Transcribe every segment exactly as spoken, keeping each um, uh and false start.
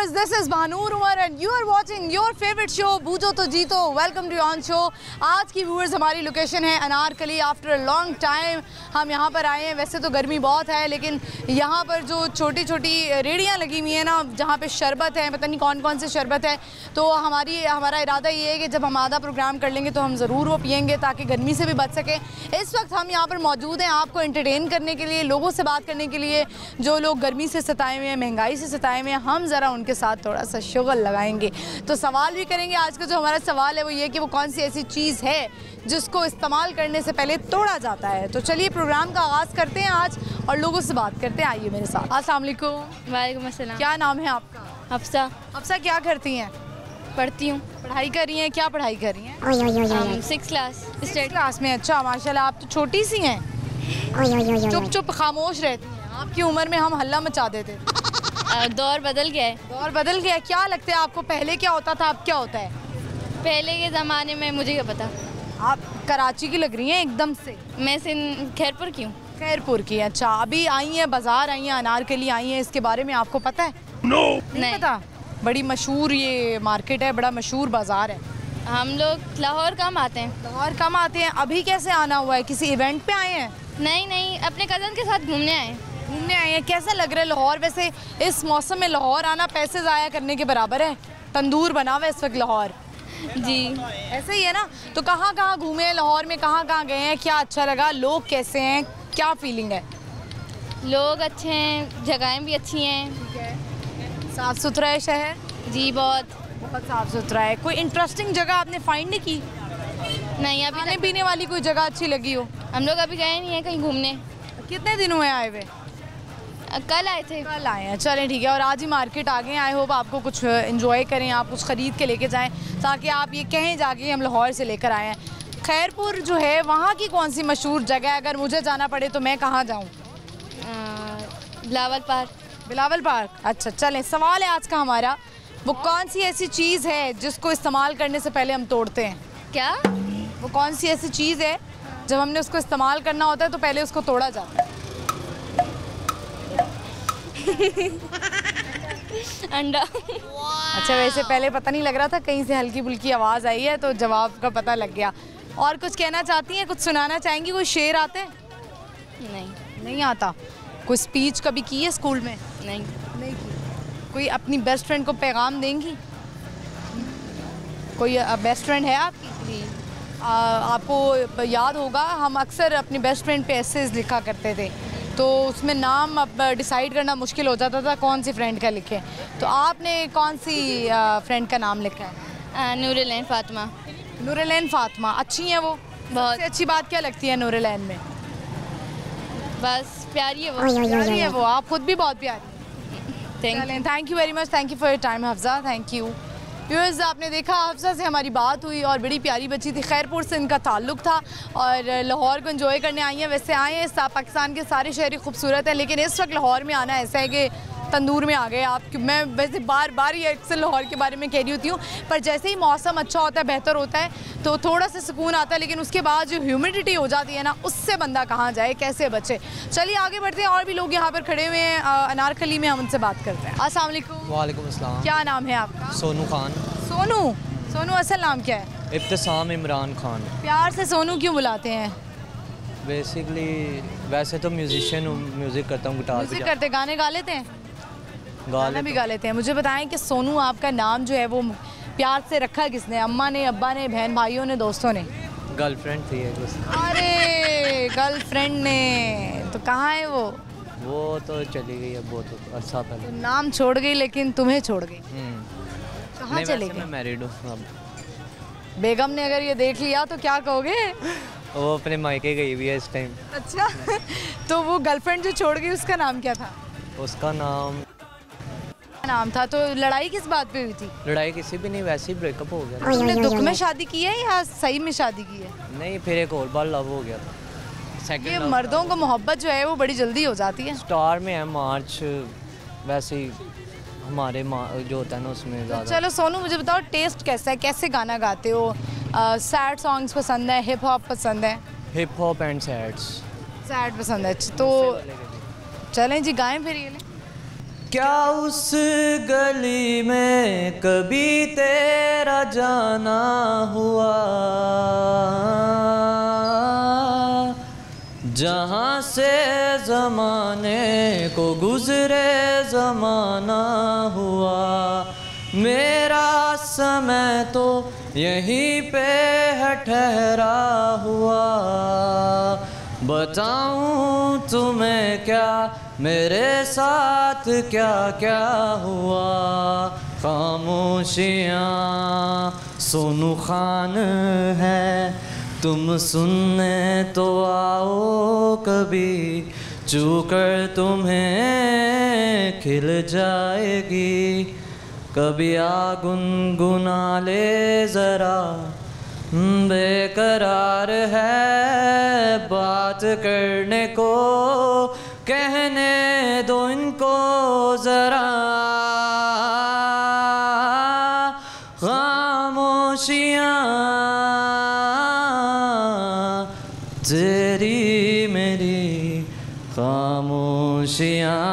viewers, this is Banur Umar and you are watching your favorite show बूझो तो जीतो। Welcome to on show. आज की viewers हमारी लोकेशन है Anarkali. After a long time हम यहाँ पर आए हैं। वैसे तो गर्मी बहुत है, लेकिन यहाँ पर जो छोटी छोटी रेड़ियाँ लगी हुई हैं ना, जहाँ पे शरबत है, पता नहीं कौन कौन से शरबत है, तो हमारी हमारा इरादा ये है कि जब हम आधा प्रोग्राम कर लेंगे तो हम ज़रूर वो पियेंगे ताकि गर्मी से भी बच सके। इस वक्त हम यहाँ पर मौजूद हैं आपको एंटरटेन करने के लिए, लोगों से बात करने के लिए जो लोग गर्मी से सताए हुए हैं, महंगाई से सताए हुए हैं। हम ज़रा उनके साथ थोड़ा सा शुगल लगाएंगे, तो सवाल भी करेंगे। आज का जो हमारा सवाल है वो ये कि वो कौन सी ऐसी चीज़ है जिसको इस्तेमाल करने से पहले तोड़ा जाता है। तो चलिए प्रोग्राम का आगाज़ करते हैं आज और लोगों से बात करते हैं। आइए मेरे साथ। अस्सलाम वालेकुम। वालेकुम अस्सलाम। क्या नाम है आपका? हफ्सा। हफ्सा क्या करती हैं? पढ़ती हूँ। पढ़ाई कर रही हैं? क्या पढ़ाई कर रही हैं? Six class. स्टेट क्लास में। अच्छा माशाल्लाह, आप तो छोटी सी हैं, चुप चुप खामोश रहती हैं। आपकी उम्र में हम हल्ला मचा देते। दौर बदल गया है। दौर बदल गया। क्या लगता है आपको, पहले क्या होता था, अब क्या होता है? पहले के ज़माने में मुझे क्या पता। आप कराची की लग रही हैं एकदम से। मैं सिंध खैरपुर की हूँ। खैरपुर की। अच्छा, अभी आई हैं, बाजार आई हैं, अनारकली आई हैं, इसके बारे में आपको पता है? no. नहीं, नहीं पता। बड़ी मशहूर ये मार्केट है, बड़ा मशहूर बाजार है। हम लोग लाहौर कम आते हैं। लाहौर कम आते हैं। अभी कैसे आना हुआ है, किसी इवेंट पे आए हैं? नहीं नहीं, अपने कज़न के साथ घूमने आए। घूमने आए हैं। कैसा लग रहा है लाहौर? वैसे इस मौसम में लाहौर आना पैसे ज़ाया करने के बराबर है। तंदूर बना हुआ है इस वक्त लाहौर। जी ऐसे ही है ना। तो कहाँ कहाँ घूमे हैं लाहौर में, कहाँ कहाँ गए हैं, क्या अच्छा लगा, लोग कैसे हैं, क्या फीलिंग है? लोग अच्छे हैं, जगहें भी अच्छी हैं। साफ़ सुथरा है शहर? जी बहुत बहुत साफ़ सुथरा है। कोई इंटरेस्टिंग जगह आपने फाइंड नहीं की? नहीं, अभी खाने पीने वाली कोई जगह अच्छी लगी हो? हम लोग अभी गए नहीं हैं कहीं घूमने। कितने दिन हुए आए हुए? कल आए थे। कल आए हैं। चलें ठीक है। और आज ही मार्केट आ गए। आई होप आपको कुछ एंजॉय करें, आप कुछ ख़रीद के लेके जाएं ताकि आप ये कहें जाके हम लाहौर से लेकर आए हैं। खैरपुर जो है वहाँ की कौन सी मशहूर जगह है? अगर मुझे जाना पड़े तो मैं कहाँ जाऊँ? बिलावल पार्क। बिलावल पार्क। अच्छा चलें, सवाल है आज का हमारा, वो कौन सी ऐसी चीज़ है जिसको इस्तेमाल करने से पहले हम तोड़ते हैं? क्या? वो कौन सी ऐसी चीज़ है जब हमने उसको इस्तेमाल करना होता है तो पहले उसको तोड़ा जाता है? अंडा। अच्छा, वैसे पहले पता नहीं लग रहा था, कहीं से हल्की फुल्की आवाज़ आई है तो जवाब का पता लग गया। और कुछ कहना चाहती हैं, कुछ सुनाना चाहेंगी? कोई शेर आते हैं? नहीं नहीं आता। कोई स्पीच कभी की है स्कूल में? नहीं नहीं की। कोई अपनी बेस्ट फ्रेंड को पैगाम देंगी? कोई बेस्ट फ्रेंड है आपकी? आ, आपको याद होगा हम अक्सर अपनी बेस्ट फ्रेंड पे एसेज लिखा करते थे, तो उसमें नाम अब डिसाइड करना मुश्किल हो जाता था कौन सी फ्रेंड का लिखें। तो आपने कौन सी फ्रेंड का नाम लिखा है? नूरुलैन फातिमा। नूरुलैन फातिमा। अच्छी हैं वो? बहुत। सबसे अच्छी बात क्या लगती है नूरुलैन में? बस प्यारी है वो। प्यारी है वो। आप खुद भी बहुत प्यारी। Thank thank you very much. Thank you for your time Hafsa. Thank you. Viewers, आपने देखा हफ्सा से हमारी बात हुई और बड़ी प्यारी बच्ची थी। खैरपुर से इनका ताल्लुक़ था और लाहौर को एंजॉय करने आई हैं। वैसे आए हैं, पाकिस्तान के सारे शहर खूबसूरत हैं, लेकिन इस वक्त लाहौर में आना ऐसा है कि तंदूर में आ गए आप। मैं वैसे बार बार ये अक्सर लाहौर के बारे में कह रही होती हूँ, पर जैसे ही मौसम अच्छा होता है, बेहतर होता है, तो थोड़ा सा सुकून आता है, लेकिन उसके बाद जो ह्यूमिडिटी हो जाती है ना, उससे बंदा कहाँ जाए, कैसे बचे। चलिए आगे बढ़ते हैं। और भी लोग यहाँ पर खड़े हुए हैं अनारकली में, हम उनसे बात करते हैं। अस्सलाम वालेकुम। वालेकुम अस्सलाम। क्या नाम है आपका? सोनू खान। सोनू। सोनू असल नाम क्या है? इब्तिसाम इमरान खान। प्यार से सोनू क्यों बुलाते हैं? बेसिकली वैसे तो म्यूजिशियन हूँ, म्यूज़िक करता हूँ, गिटार म्यूजिक करते, गाने गा लेते हैं? गाना भी गा लेते हैं। मुझे बताएं कि सोनू आपका नाम जो है वो प्यार से रखा किसने? अम्मा ने, अब्बा ने, बहन भाइयों ने, दोस्तों ने? गर्लफ्रेंड थी एक उसकी। अरे गर्लफ्रेंड ने। तो कहाँ है वो? वो तो चली गई है बहुत अर्सा पहले। तो नाम छोड़ गई लेकिन तुम्हें छोड़ गई। कहाँ चले गए? मैं मैरिड हूँ अब। बेगम ने अगर ये देख लिया तो क्या कहोगे? वो अपने मायके गई हुई है इस टाइम। अच्छा तो वो गर्लफ्रेंड जो छोड़ गई उसका नाम क्या था? उसका नाम नाम था। तो लड़ाई किस बात पे हुई थी? लड़ाई किसी भी नहीं, वैसे ही ब्रेकअप हो गया। तुमने दुख में शादी की है या सही में शादी की है? नहीं, फिर एक और बार लव हो गया था। ये मर्दों को मोहब्बत जो है वो बड़ी जल्दी हो जाती है। स्टार में है मार्च, वैसे ही हमारे जो होता है ना उसमें ज़्यादा। चलो सोनू, मुझे बताओ टेस्ट कैसा है, कैसे गाना गाते हो? सैड सॉन्ग्स पसंद है, हिप हॉप पसंद है? Hip hop and sads. Sad पसंद है। तो चलें जी, गाएं फिर ये। क्या उस गली में कभी तेरा जाना हुआ, जहाँ से ज़माने को गुज़रे ज़माना हुआ। मेरा समय तो यहीं पे है ठहरा हुआ, बताऊं तुम्हें क्या मेरे साथ क्या क्या हुआ। खामोशियाँ सोनू खान है, तुम सुनने तो आओ कभी, चूकर तुम्हें खिल जाएगी। कभी आ गुनगुना ले ज़रा, बेकरार है बात करने को, कहने दो इनको ज़रा। खामोशियाँ तेरी मेरी, खामोशियाँ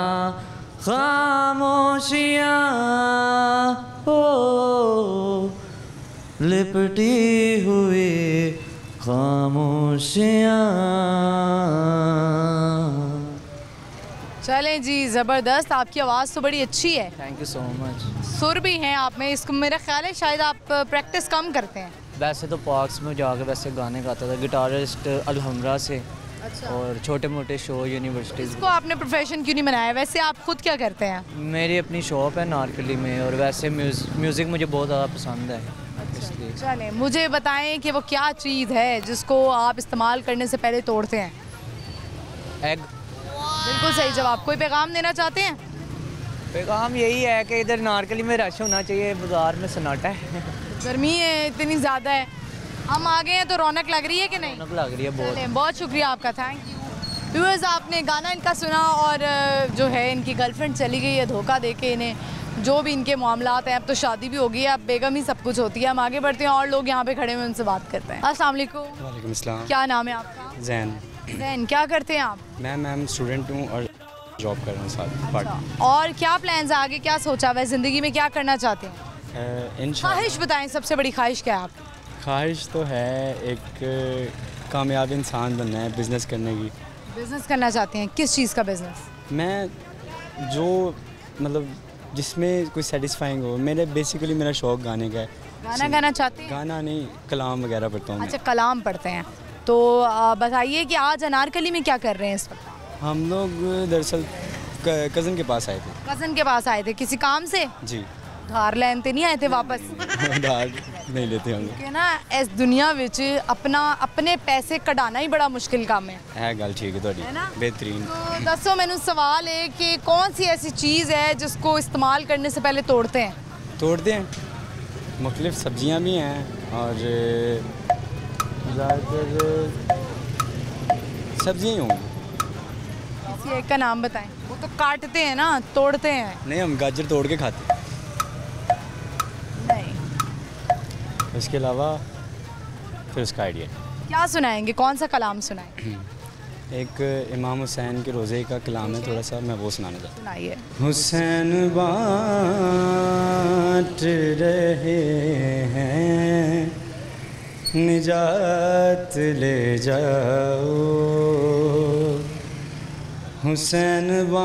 खामोशियाँ ओ लिपटी हुई खामोशियाँ। चलें जी, ज़बरदस्त, आपकी आवाज़ तो बड़ी अच्छी है। Thank you so much. सुर भी हैं आप में, इसको मेरा ख्याल है शायद आप प्रैक्टिस कम करते हैं। वैसे तो पार्क्स में जाके वैसे गाने गाता था, गिटारिस्ट अलहमरा से। अच्छा। और छोटे मोटे शो यूनिवर्सिटीज़। इसको आपने प्रोफेशन क्यों नहीं बनाया? वैसे आप खुद क्या करते हैं? मेरी अपनी शॉप है नारकली में, और वैसे म्यूज़िक मुझे बहुत ज़्यादा पसंद है। इसलिए चलें, मुझे बताएं कि वो क्या चीज़ है जिसको आप इस्तेमाल करने से पहले तोड़ते हैं? एग। बिल्कुल सही जवाब। कोई पैगाम देना चाहते हैं? पैगाम यही है कि इधर नारकली में रश होना चाहिए, बाज़ार में सन्नाटा है। गर्मी है इतनी ज़्यादा है, हम आ गए हैं तो रौनक लग रही है कि नहीं? रौनक लग रही है बहुत। चलें, बहुत शुक्रिया आपका, थैंक यू। व्यूअर्स, आपने गाना इनका सुना और जो है इनकी गर्लफ्रेंड चली गई है धोखा दे के इन्हें, जो भी इनके मामलात हैं। अब तो शादी भी हो गई है, अब बेगम ही सब कुछ होती है। हम आगे बढ़ते हैं और लोग यहाँ पे खड़े हुए उनसे बात करते हैं। अस्सलाम वालेकुम। वालेकुम अस्सलाम। क्या नाम है आपका? जैन। जैन, क्या करते हैं आप? मैं मैम स्टूडेंट हूँ और जॉब कर रहा हूँ साथ पार्ट। और क्या प्लान्स आगे, क्या सोचा हुआ है ज़िंदगी में, क्या करना चाहते हैं? इंशाल्लाह। ख्वाहिश बताएं, सबसे बड़ी ख्वाहिश क्या है आप? ख्वाहिश तो है एक कामयाब इंसान बनना है, बिज़नेस करने की। बिज़नेस करना चाहते हैं? किस चीज़ का बिज़नेस? मैं जो मतलब जिसमें कोई सेटिस्फाइंग हो। मेरे बेसिकली मेरा शौक गाने का है। गाना गाना चाहते हैं? गाना नहीं, कलाम वगैरह पढ़ता हूँ। अच्छा, कलाम पढ़ते हैं। तो आ, बताइए कि आज अनारकली में क्या कर रहे हैं इस वक्त? हम लोग दरअसल कज़न के पास आए थे। कज़न के पास आए थे किसी काम से? जी। धार लैन ते नहीं आए थे वापस? धार नहीं लेते हम लोग। कि ना इस दुनिया विच अपना अपने पैसे कढ़ाना ही बड़ा मुश्किल काम है। है गल ठीक है थोड़ी, है ना? बेहतरीन। तो दसो, मैंने सवाल है कि कौन सी ऐसी चीज़ है जिसको इस्तेमाल करने से पहले तोड़ते हैं? तोड़ते हैं, मुख्तलिफ सब्जियां भी हैं और ज़्यादातर सब्जियां ही होंगी। किसी एक का नाम बताएं। वो तो काटते हैं ना, तोड़ते हैं नहीं, हम गाजर तोड़ के खाते हैं। नहीं। इसके अलावा फिर उसका आइडिया क्या सुनाएंगे, कौन सा कलाम सुनाएंगे? एक इमाम हुसैन के रोज़े का कलाम है, थोड़ा सा मैं वो सुनाने चाहता हूँ। सुनाइए। हुसैन बाँट रहे हैं, निजात ले जाओ। हुसैन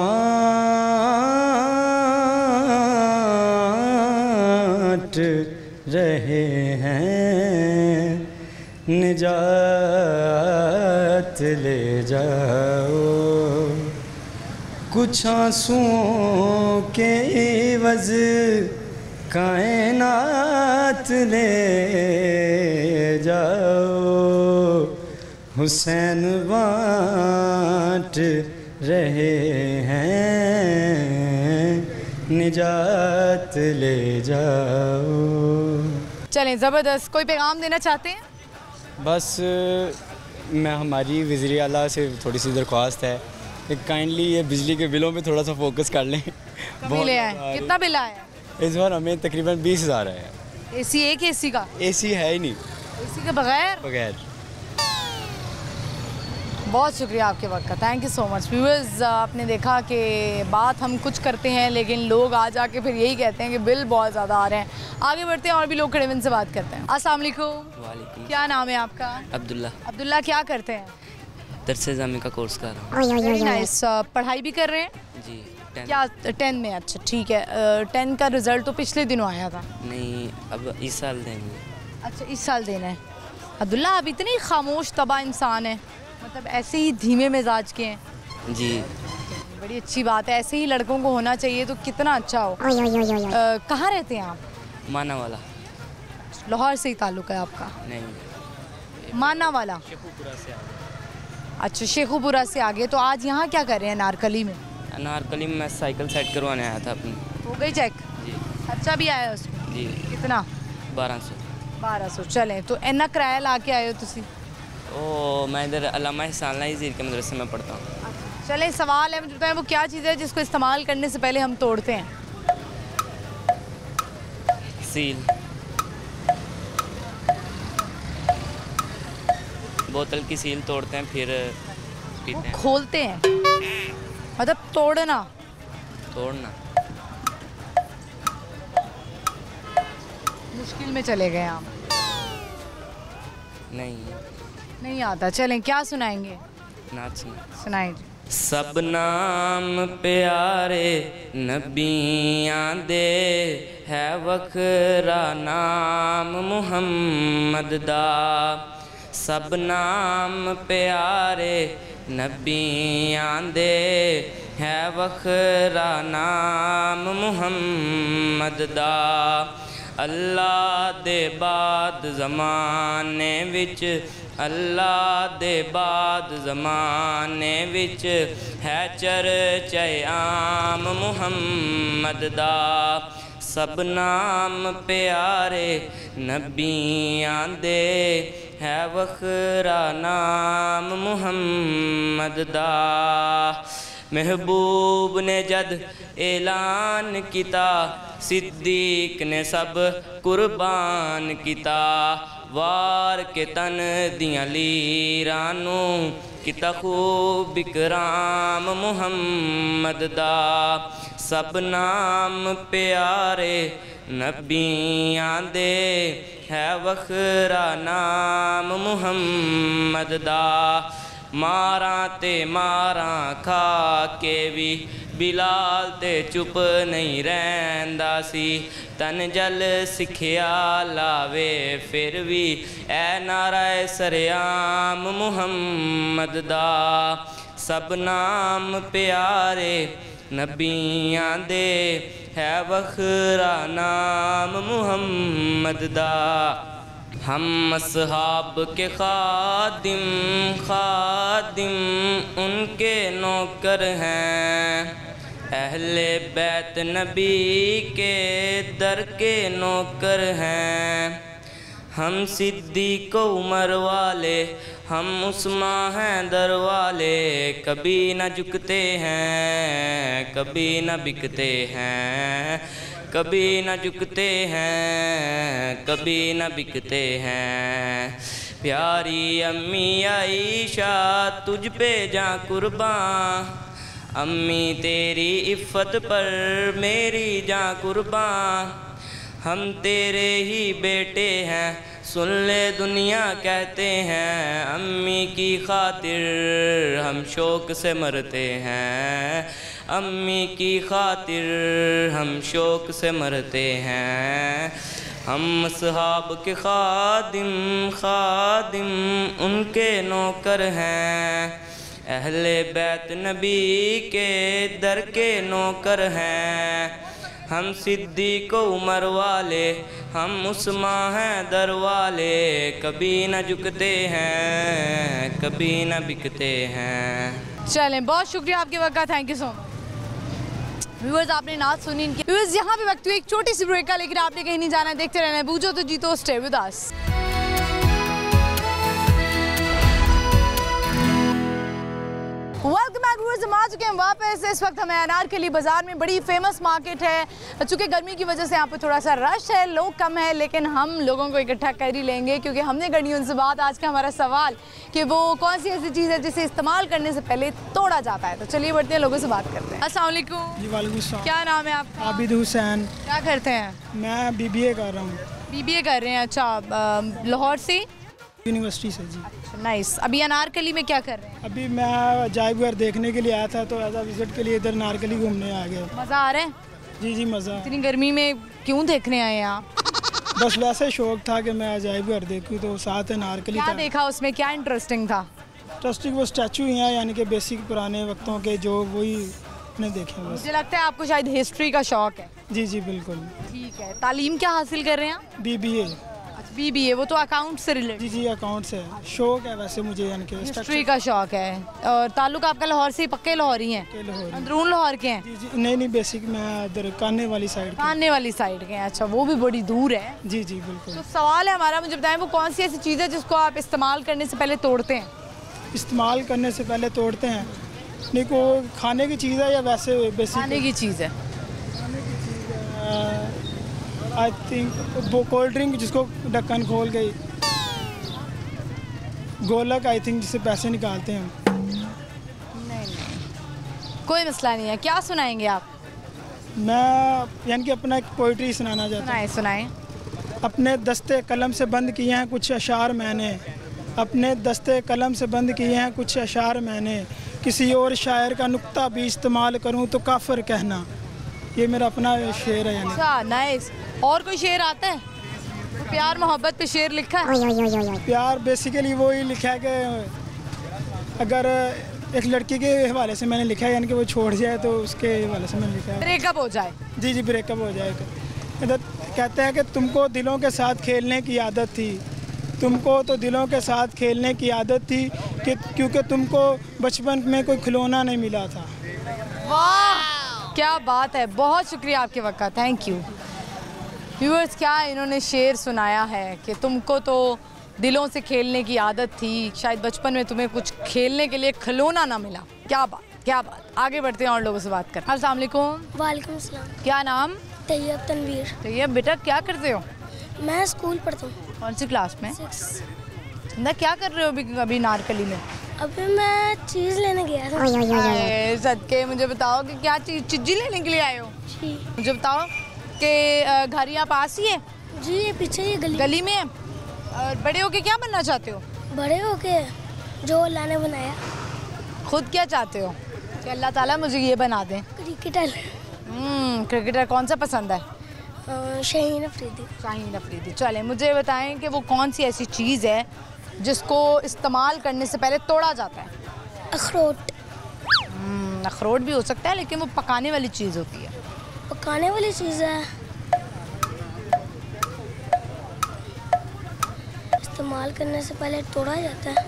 बाँट रहे हैं, निजात ले जाओ। कुछ आंसुओं के एवज़ कायनात ले जाओ। हुसैन बाँट रहे हैं, निजात ले जाओ। चलें, ज़बरदस्त। कोई पैगाम देना चाहते हैं? बस मैं हमारी वज़ीर आला से थोड़ी सी दरख्वास्त है कि काइंडली ये बिजली के बिलों पे थोड़ा सा फोकस कर लें। कभी ले आए? कितना बिल आया? इस बार हमें तकरीबन बीस हज़ार है। एसी एक एसी का? एसी है ही नहीं, एसी के बगैर? बगैर। बहुत शुक्रिया आपके वक्त का, thank you so much. Viewers, आपने देखा कि बात हम कुछ करते हैं लेकिन लोग आ जाके फिर यही कहते हैं कि बिल बहुत ज़्यादा आ रहे हैं। आगे बढ़ते हैं और भी लोग खड़े हैं, उनसे बात करते हैं। अस्सलाम वालेकुम। वालेकुम। क्या नाम है आपका? अब्दुल्ला। अब्दुल्ला, क्या करते हैं? दरसे जामी का कोर्स कर रहा हूँ। Very nice. पढ़ाई भी कर रहे हैं? जी। टेन। क्या टेन में? अच्छा ठीक है। टेन का रिज़ल्ट तो पिछले दिनों आया था। नहीं, अब इस साल देंगे। अच्छा, इस साल देना है। अब्दुल्ला, आप इतनी खामोश तबाह इंसान हैं, मतलब ऐसे ही धीमे मिजाज के हैं। जी। बड़ी अच्छी बात है, ऐसे ही लड़कों को होना चाहिए, तो कितना अच्छा हो। अ, कहाँ रहते हैं आप? माना वाला। लाहौर से ही ताल्लुक़ है आपका? नहीं, माना वाला। अच्छा, शेखुपुरा से आगे। तो आज यहाँ क्या कर रहे हैं नारकली में? अनारकली में मैं साइकिल सेट करवाने आया था अपनी। हो गई चेक? जी। अच्छा भी आया उसमें? जी। कितना? बारह सौ। बारह सौ। चलें, तो इन्ना किराया ला के आए हो तुसी? ओ, मैं इधर अल्लामा एहसान ज़ीर के मदरसे में पढ़ता हूँ। चलें, सवाल है, मुझे बताएं वो क्या चीज़ है जिसको इस्तेमाल करने से पहले हम तोड़ते हैं? सील। बोतल की सील तोड़ते हैं फिर पीते हैं। खोलते हैं मतलब तोड़ना? तोड़ना। मुश्किल में चले गए आप। नहीं, नहीं आता। चलें, क्या सुनाएंगे? नाच सुना। सुनाएं। सब नाम प्यारे नबियां दे है वखरा नाम मुहम्मद दा। सब नाम प्यारे नबियां दे है वखरा नाम मुहम्मद दा। अल्लाह दे बाद ज़माने विच अल्लाह दे बाद ज़माने विच है चर्चा आम मुहम्मद दा। सब नाम प्यारे नबियां दे है वखरा नाम मुहम्मद दा। महबूब ने जद ऐलान किता सिद्दीक ने सब कुर्बान किता। वार के तन दियां लीरानू किता खूब इकराम मुहम्मद दा। सब नाम प्यारे नबियां दे है वखरा नाम मुहम्मद दा। मारा ते मारा खा के भी बिलाल ते चुप नहीं रहंदा सी। तन जल सिखिया लावे फिर भी ए नाराए सरेआम मुहम्मद दा। सब नाम प्यारे नबियां दे है वखरा नाम मुहम्मद दा। हम असहाब के खादिम खादिम उनके नौकर हैं। अहले बैत नबी के दर के नौकर हैं। हम सिद्दीक़ उमर वाले हम उस्मान हैं दर वाले। कभी न झुकते हैं कभी न बिकते हैं। कभी न झुकते हैं कभी न बिकते हैं। प्यारी अम्मी आयशा तुझ पे जा कुर्बान। अम्मी तेरी इफ़्फ़त पर मेरी जा कुर्बान। हम तेरे ही बेटे हैं सुन ले दुनिया कहते हैं। अम्मी की खातिर हम शौक़ से मरते हैं। अम्मी की खातिर हम शौक़ से मरते हैं। हम असहाब के खादिम खादिम उनके नौकर हैं। अहले बैत नबी के दर के नौकर हैं। हम सिद्दीक़ उमर वाले हम उस्मान हैं दर वाले। कभी न झुकते हैं कभी न बिकते हैं। चलें, बहुत शुक्रिया आपके वक्त का, thank you so much. Viewers, आपने नाच सुनी इनकी। व्यूअर्स, यहाँ पे वक्त हुई एक छोटी सी ब्रेक का, लेकिन आपने कहीं नहीं जाना है, देखते रहना है बूझो तो जीतो। Stay with us. Welcome back viewers, हम आ चुके हैं वापस। इस वक्त हमें अनारकली बाज़ार में, बड़ी फेमस मार्केट है। चूँकि गर्मी की वजह से यहाँ पर थोड़ा सा रश है, लोग कम है, लेकिन हम लोगों को इकट्ठा कर ही लेंगे क्योंकि हमने करनी उनसे बात। आज का हमारा सवाल कि वो कौन सी ऐसी चीज़ है जिसे इस्तेमाल करने से पहले तोड़ा जाता है। तो चलिए बढ़ते हैं, लोगों से बात करते हैं। अस्सलाम वालेकुम। जी वालेकुम सलाम। क्या नाम है आपका? आबिद हुसैन। क्या करते हैं? मैं बीबीए कर रहा हूँ। बीबीए कर रहे हैं, अच्छा। लाहौर से? यूनिवर्सिटी से जी। नाइस। अभी अनारकली में क्या कर रहे हैं? अभी मैं अजायब घर देखने के लिए आया था, तो एज अ विजिट के लिए इधर अनारकली घूमने आ गया। मज़ा आ रहा है? जी जी मज़ा। इतनी गर्मी में क्यों देखने आए हैं आप? बस वैसे शौक था कि मैं अजायब घर देखूँ, तो साथ अनारकली क्या था। देखा उसमें, क्या इंटरेस्टिंग था? इंटरेस्टिंग वो स्टैचू ही हैं, यानी कि बेसिक पुराने वक्तों के, जो वही ने देखे बस। मुझे लगता है आपको शायद हिस्ट्री का शौक है। जी जी बिल्कुल। ठीक है। तालीम क्या हासिल कर रहे हैं आप? बीबीए। अच्छा, बीबीए, वो तो अकाउंट से रिलेटेड। जी जी अकाउंट से शौक है वैसे मुझे, यानी कि हिस्ट्री का शौक है। और ताल्लुक आपका लाहौर से, पक्के लाहौरी हैं? लाहौर। अंदरून लाहौर के हैं? जी जी नहीं नहीं बेसिक मैं इधर कान्ने वाली साइड। कान्ने वाली साइड के हैं, अच्छा। वो भी बड़ी दूर है। जी जी बिल्कुल। तो सवाल है हमारा, मुझे बताएं वो कौन सी ऐसी चीज़ है जिसको आप इस्तेमाल करने से पहले तोड़ते हैं? इस्तेमाल करने से पहले तोड़ते हैं? नहीं, को खाने की चीज़ है या वैसे बेसिक? खाने की चीज़ है। आई थिंक वो कोल्ड ड्रिंक जिसको ढक्कन खोल गई, गोलक आई थिंक, जिससे पैसे निकालते हैं। नहीं नहीं, कोई मसला नहीं है। क्या सुनाएंगे आप? मैं यानी कि अपना एक पोइट्री सुनाना चाहता सुनाएं सुनाएं। हूँ। अपने दस्ते कलम से बंद किए हैं कुछ अशार मैंने, अपने दस्ते कलम से बंद किए हैं कुछ अशार मैंने, किसी और शायर का नुक्ता भी इस्तेमाल करूं तो काफिर कहना। ये मेरा अपना शेर है। यानी अच्छा, नाइस। और कोई शेर आता है? तो प्यार मोहब्बत पे शेर लिखा है? प्यार बेसिकली वो ही लिखा है कि अगर एक लड़की के हवाले से मैंने लिखा है, यानी कि वो छोड़ जाए तो उसके हवाले से मैंने लिखा है। ब्रेकअप हो जाए? जी जी ब्रेकअप हो जाएगा। इधर कहते हैं कि तुमको दिलों के साथ खेलने की आदत थी, तुमको तो दिलों के साथ खेलने की आदत थी कि क्योंकि तुमको बचपन में कोई खिलौना नहीं मिला था। वाह क्या बात है, बहुत शुक्रिया आपके वक्त का, थैंक यू। व्यूअर्स, क्या इन्होंने शेर सुनाया है कि तुमको तो दिलों से खेलने की आदत थी, शायद बचपन में तुम्हें कुछ खेलने के लिए खिलौना ना मिला। क्या बात, क्या बात। आगे बढ़ते हैं और लोगों से बात कर। अस्सलाम वालेकुम। वालेकुम सलाम। क्या नाम? तैयब तनवीर। तो ये बेटा क्या करते हो? मैं स्कूल पढ़ता हूँ। कौन सी क्लास में? सिक्स। ना क्या कर रहे हो अभी अभी नारकली में? अभी मैं चीज़ लेने गया था। अरे सदके, मुझे बताओ कि क्या चीज़ चिज्जी लेने के लिए आए हो? जी। मुझे बताओ कि घर यहाँ पास ही है? जी ये पीछे ही गली गली में है। और बड़े होके क्या बनना चाहते हो? बड़े होके जो अल्लाह ने बनाया। खुद क्या चाहते हो? कि अल्लाह ताला मुझे ये बना दें। क्रिकेटर। हम्म, क्रिकेटर कौन सा पसंद है? अ, शाहीन अफरीदी। शाहीन अफरीदी। चले मुझे बताएं कि वो कौन सी ऐसी चीज़ है जिसको इस्तेमाल करने से पहले तोड़ा जाता है? अखरोट। हम्म, अखरोट भी हो सकता है, लेकिन वो पकाने वाली चीज़ होती है। पकाने वाली चीज़ है, इस्तेमाल करने से पहले तोड़ा जाता है।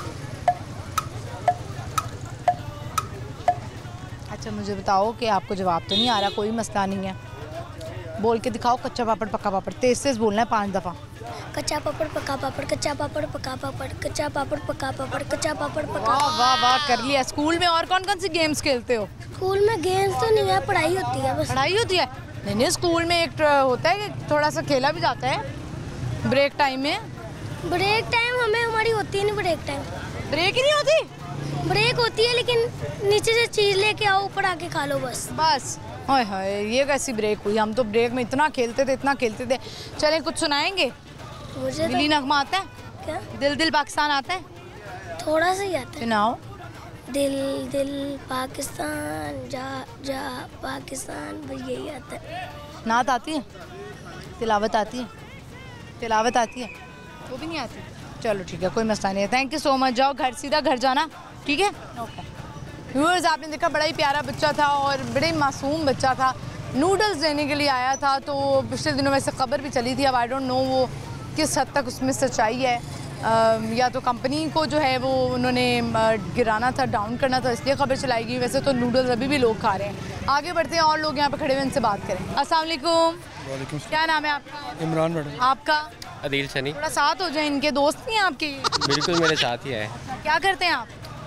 अच्छा मुझे बताओ कि आपको जवाब तो नहीं आ रहा, कोई मसला नहीं है, बोल के दिखाओ। कच्चा पापड़ पक्का पापड़, तेज तेज बोलना है पांच दफ़ा। कच्चा पापड़ पका पापड़, कच्चा पापड़ पका पापड़, कच्चा पापड़ पका पापड़, कच्चा पापड़ पका। वाह वाह वाह, कर लिया। स्कूल में और कौन कौन सी गेम्स खेलते हो? स्कूल में गेम्स तो नहीं है, पढ़ाई होती है बस। पढ़ाई होती है? नहीं नहीं, स्कूल में एक होता है कि थोड़ा सा खेला भी जाता है ब्रेक टाइम में। ब्रेक टाइम हमें हमारी होती है नहीं। ब्रेक टाइम ब्रेक ही नहीं होती? ब्रेक होती है लेकिन नीचे से चीज़ लेके आओ, ऊपर आके खा लो बस। बस हाय हाय, ये कैसी ब्रेक हुई? हम तो ब्रेक में इतना खेलते थे, इतना खेलते थे। चलें कुछ सुनाएंगे? मुझे दिल्ली तो नगमा आता है? क्या दिल दिल पाकिस्तान आता है? थोड़ा सा ही आता है। सुनाओ। दिल दिल पाकिस्तान, जा जा पाकिस्तान, बस यही आता है। नात आती है? तिलावत आती है? तिलावत आती है? वो भी नहीं आती? चलो ठीक है, कोई मसला नहीं है। Thank you so much. जाओ घर, सीधा घर जाना, ठीक है? ओके। व्यूअर्स, आपने देखा बड़ा ही प्यारा बच्चा था और बड़े मासूम बच्चा था, नूडल्स लेने के लिए आया था। तो पिछले दिनों वैसे खबर भी चली थी, अब आई डोंट नो वो किस हद तक उसमें सच्चाई है। आ, या तो कंपनी को जो है वो उन्होंने गिराना था, डाउन करना था, इसलिए खबर चलाई गई। वैसे तो नूडल्स अभी भी लोग खा रहे हैं। आगे बढ़ते हैं और लोग यहाँ पे खड़े हुए, इनसे बात करें। अस्सलाम वालेकुम। वालेकुम। क्या नाम है आपका? इमरान मैडम। आपका? अदील सनी। थोड़ा साथ हो जाए, इनके दोस्त नहीं हैं आपके? बिल्कुल मेरे साथ ही है। क्या करते हैं आप?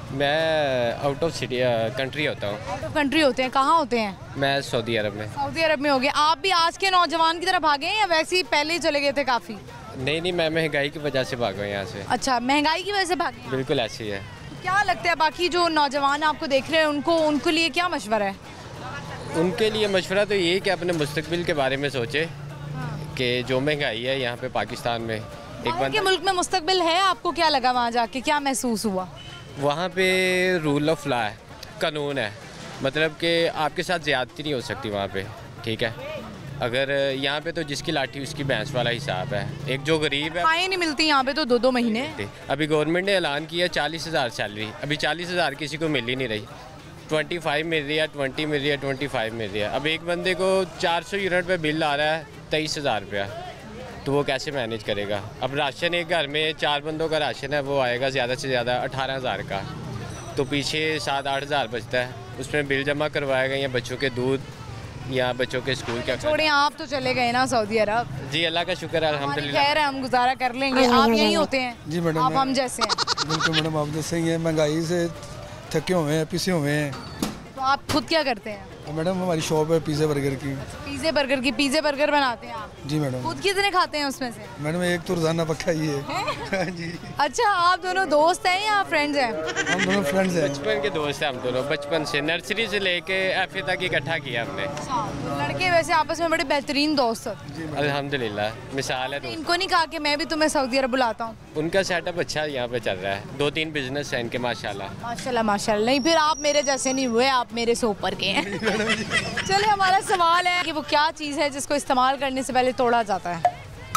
मैं आउट ऑफ सिटी कंट्री होता हूँ। आउट ऑफ कंट्री होते हैं, कहाँ होते हैं? मैं सऊदी अरब में। सऊदी अरब में हो गए। आप भी आज के नौजवान की तरह भागे हैं या वैसे ही पहले ही चले गए थे काफ़ी? नहीं नहीं, मैं महंगाई की वजह से भागा हूँ यहाँ से। अच्छा, महंगाई की वजह से भागे हैं? बिल्कुल ऐसी है। तो क्या लगता है बाकी जो नौजवान आपको देख रहे हैं उनको उनके लिए क्या मशवरा है? उनके लिए मशवरा तो यही कि अपने मुस्तकबिल के बारे में सोचे कि जो महंगाई है यहाँ पे पाकिस्तान में, एक बाहर के बंदा मुल्क में मुस्तकबिल है, आपको क्या लगा वहाँ जाके, क्या महसूस हुआ? वहाँ पे रूल ऑफ लॉ है, कानून है, मतलब कि आपके साथ ज़्यादती नहीं हो सकती वहाँ पे, ठीक है। अगर यहाँ पे तो जिसकी लाठी उसकी भैंस वाला हिसाब है। एक जो गरीब है, आय नहीं मिलती यहाँ पे तो दो दो महीने। अभी गवर्नमेंट ने ऐलान किया चालीस हज़ार सैलरी, अभी चालीस हज़ार किसी को मिल ही नहीं रही। ट्वेंटी फाइव मिल रही है, ट्वेंटी मिल रही है, ट्वेंटी फाइव मिल रही है। अब एक बंदे को चार सौ यूनिट पे बिल आ रहा है तेईस हज़ार रुपया, तो वो कैसे मैनेज करेगा? अब राशन एक घर में चार बंदों का राशन है, वो आएगा ज़्यादा से ज़्यादा अठारह हज़ार का, तो पीछे सात आठ हज़ार बचता है, उसमें बिल जमा करवाएगा या बच्चों के दूध या बच्चों के स्कूल का। छोड़े, आप तो चले गए ना सऊदी अरब। जी अल्लाह का शुक्र है, अल्हम्दुलिल्लाह। खैर है, हम गुजारा कर लेंगे। आप यहीं होते हैं? जी मैडम, आप हम जैसे हैं। बिल्कुल मैडम, आप जैसे ही हैं, महंगाई से थके हुए हैं, पिसे हुए हैं। तो आप खुद क्या करते हैं? मैडम हमारी शॉप है पिज़्ज़ा बर्गर की। पिज़्ज़े बर्गर की? पिज़्ज़े बर्गर बनाते हैं आप? जी मैडम। खुद कितने खाते हैं उसमें से? मैडम एक तो रोजाना पक्का ही है। जी। अच्छा, आप दोनों दोस्त हैं या फ्रेंड्स हैं? हम दोनों फ्रेंड्स हैं। बचपन के दोस्त हैं हम दोनों, बचपन से नर्सरी से लेके एफ तक इकट्ठा किया हमने। तो लड़के वैसे आपस में बड़े बेहतरीन दोस्त हैं। अल्हम्दुलिल्लाह, मिसाल है। इनको नहीं कहा कि मैं भी तुम्हें सऊदी अरब बुलाता हूँ? उनका सेटअप अच्छा यहाँ पे चल रहा है, दो तीन बिजनेस है इनके माशाल्लाह। माशाल्लाह माशाल्लाह। नहीं, फिर आप मेरे जैसे नहीं हुए, आप मेरे से ऊपर के हैं। चले, हमारा सवाल है कि वो क्या चीज़ है जिसको इस्तेमाल करने से पहले तोड़ा जाता है?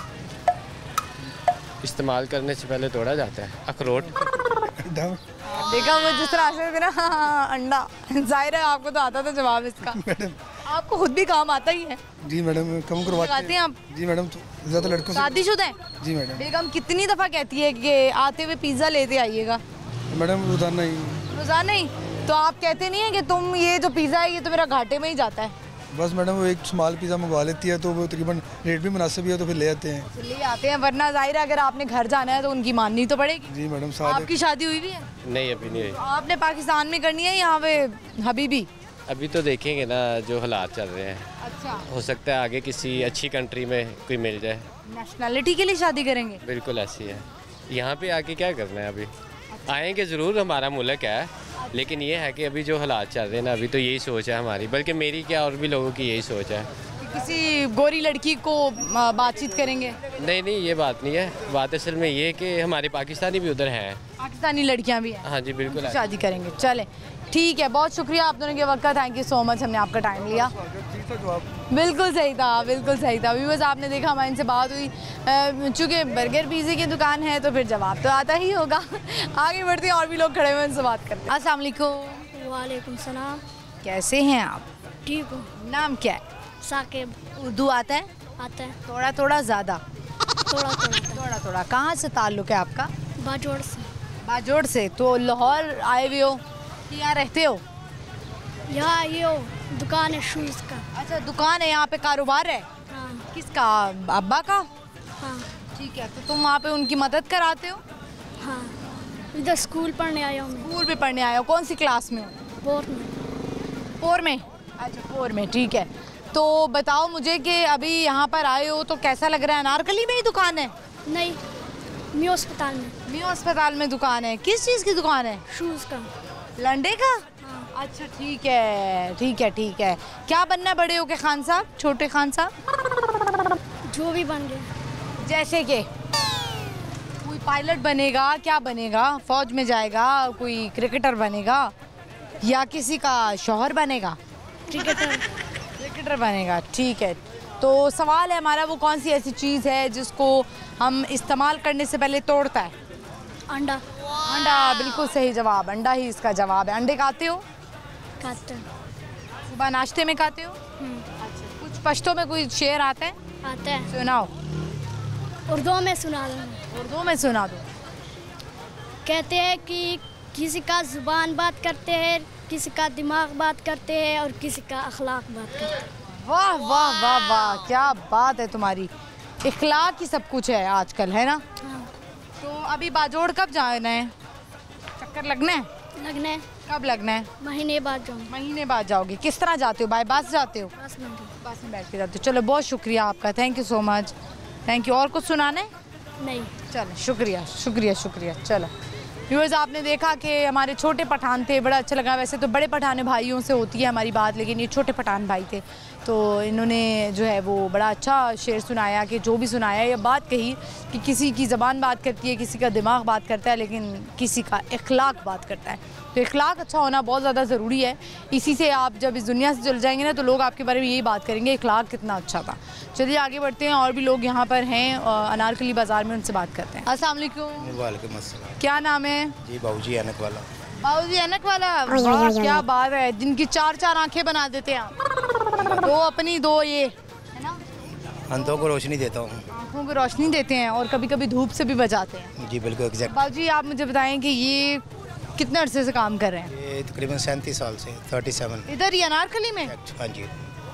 इस्तेमाल करने से पहले तोड़ा जाता है? अखरोट। देखा वो जिस तरह से ना, हाँ, अंडा। जाहिर है आपको तो आता था जवाब इसका। आपको खुद भी काम आता ही है। जी मैडम, कम करवाते हैं आप? जी मैडम, ज़्यादा लड़कों से। शादीशुदा है? जी मैडम। बेगम कितनी दफ़ा कहती है कि आते हुए पिज़्ज़ा लेते आइएगा? मैडम रोजाना ही। रोजाना ही? तो आप कहते नहीं है कि तुम ये जो पिज़्ज़ा है ये तो मेरा घाटे में ही जाता है? बस मैडम वो एक स्मॉल पिज़्ज़ा मंगवा लेती है तो वो तकरीबन रेट भी मुनासिब है तो फिर ले आते हैं। ले आते हैं, वरना जाहिर है अगर आपने घर जाना है तो उनकी माननी तो पड़ेगी। जी मैडम। साथ आपकी शादी हुई भी है? नहीं, अभी नहीं हुई। आपने पाकिस्तान में करनी है यहाँ पे हबीबी? अभी तो देखेंगे ना जो हालात चल रहे हैं। अच्छा। हो सकता है आगे किसी अच्छी कंट्री में कोई मिल जाए। नेशनैलिटी के लिए शादी करेंगे? बिल्कुल ऐसी है। यहाँ पे आके क्या करना है? अभी आएंगे ज़रूर, हमारा मुल्क है, लेकिन ये है कि अभी जो हालात चल रहे हैं ना, अभी तो यही सोच है हमारी, बल्कि मेरी क्या और भी लोगों की यही सोच है। किसी गोरी लड़की को बातचीत करेंगे? नहीं नहीं, ये बात नहीं है। बात असल में ये है कि हमारे पाकिस्तानी भी उधर हैं, पाकिस्तानी लड़कियां भी हैं। हाँ जी बिल्कुल, शादी करेंगे। चले ठीक है, बहुत शुक्रिया आप दोनों के वक्त का, थैंक यू सो मच, हमने आपका टाइम लिया। बिल्कुल सही था, बिल्कुल सही था। व्यूअर्स आपने देखा हमारे इनसे बात हुई, चूँकि बर्गर पिज़्ज़े की दुकान है तो फिर जवाब तो आता ही होगा। आगे बढ़ते हैं, और भी लोग खड़े हुए उनसे बात करते हैं। अस्सलाम वालेकुम। वालेकुम सलाम। कैसे हैं आप? ठीक हूँ। नाम क्या है? साकिब। उर्दू आता है? आता है। थोड़ा थोड़ा ज़्यादा? थोड़ा थोड़ा थोड़ा थोड़ा। कहाँ से ताल्लुक़ है आपका? बाजोड़ से। बाजोड़ से? तो लाहौर आए हुए हो कि यहाँ रहते हो? यहाँ ये हो, दुकान है शूज़ का। अच्छा, दुकान है, यहाँ पे कारोबार है? हाँ। किसका? अब्बा का? हाँ। ठीक है, तो तुम वहाँ पे उनकी मदद कराते हो? हाँ। इधर स्कूल पढ़ने आया हूँ। स्कूल भी पढ़ने आया हो? कौन सी क्लास में हो? फोर में। फोर में? अच्छा, फोर में, ठीक है। तो बताओ मुझे कि अभी यहाँ पर आए हो तो कैसा लग रहा है? अनारकली में ही दुकान है? नहीं, मियो अस्पताल में। मियो अस्पताल में दुकान है? किस चीज़ की दुकान है? शूज़ का। लंडे का? हाँ। अच्छा ठीक है, ठीक है, ठीक है। क्या बनना है बड़े हो के खान साहब, छोटे खान साहब? जो भी बन गया। जैसे कि कोई पायलट बनेगा, क्या बनेगा? फौज में जाएगा, कोई क्रिकेटर बनेगा, या किसी का शौहर बनेगा? क्रिकेटर। क्रिकेटर बनेगा, ठीक है। तो सवाल है हमारा, वो कौन सी ऐसी चीज़ है जिसको हम इस्तेमाल करने से पहले तोड़ता है? अंडा। अंडा, बिल्कुल सही जवाब, अंडा ही इसका जवाब है। अंडे खाते हो? खाते हैं। सुबह नाश्ते में खाते हो? अच्छा, कुछ पश्तो में कोई शेर आता है? आता है। सुनाओ। उर्दू में सुना दो। उर्दू में सुना दो। कहते हैं कि किसी का ज़ुबान बात करते हैं, किसी का दिमाग बात करते हैं और किसी का अखलाक बात करते हैं। वाह वाह वाह वाह, क्या बात है तुम्हारी। इखलाक ही सब कुछ है आजकल, है ना? हाँ। तो अभी बाजोड़ कब जाना है? चक्कर लगना है? लगना है। कब लगना है? महीने बाद जाऊँगी। महीने बाद जाओगे। किस तरह जाते हो? बाय बस जाते हो? बस में बस में बैठ के जाते हो। चलो बहुत शुक्रिया आपका, thank you so much, thank you. और कुछ सुनाना है? नहीं। चलो शुक्रिया शुक्रिया शुक्रिया। चलो व्यूअर्स, आपने देखा कि हमारे छोटे पठान थे, बड़ा अच्छा लगा। वैसे तो बड़े पठान भाइयों से होती है हमारी बात, लेकिन ये छोटे पठान भाई थे, तो इन्होंने जो है वो बड़ा अच्छा शेर सुनाया कि जो भी सुनाया ये बात कही कि किसी की ज़बान बात करती है, किसी का दिमाग बात करता है, लेकिन किसी का इखलाक बात करता है। तो इखलाक अच्छा होना बहुत ज़्यादा ज़रूरी है। इसी से आप जब इस दुनिया से चले जाएंगे ना, तो लोग आपके बारे में यही बात करेंगे इखलाक कितना अच्छा था। चलिए आगे बढ़ते हैं, और भी लोग यहाँ पर हैं अनारकली बाज़ार में, उनसे बात करते हैं। अस्सलाम वालेकुम। वालेकुम अस्सलाम। क्या नाम है? जी बाबूजी ऐनक वाला। बाबूजी ऐनक वाला, वाह क्या बात है, जिनकी चार चार आंखें बना देते हैं आप। दो अपनी, दो ये, है ना? आंखों को रोशनी देता हूँ। आंखों को रोशनी देते हैं और कभी कभी धूप से भी बचाते हैं। जी बिल्कुल एग्जैक्ट। बाबूजी आप मुझे बताएं कि ये कितने अरसे से काम कर रहे हैं? ये तकरीबन सैंतीस साल से, थर्टी सेवन। इधर ही अनारकली में? हाँ जी।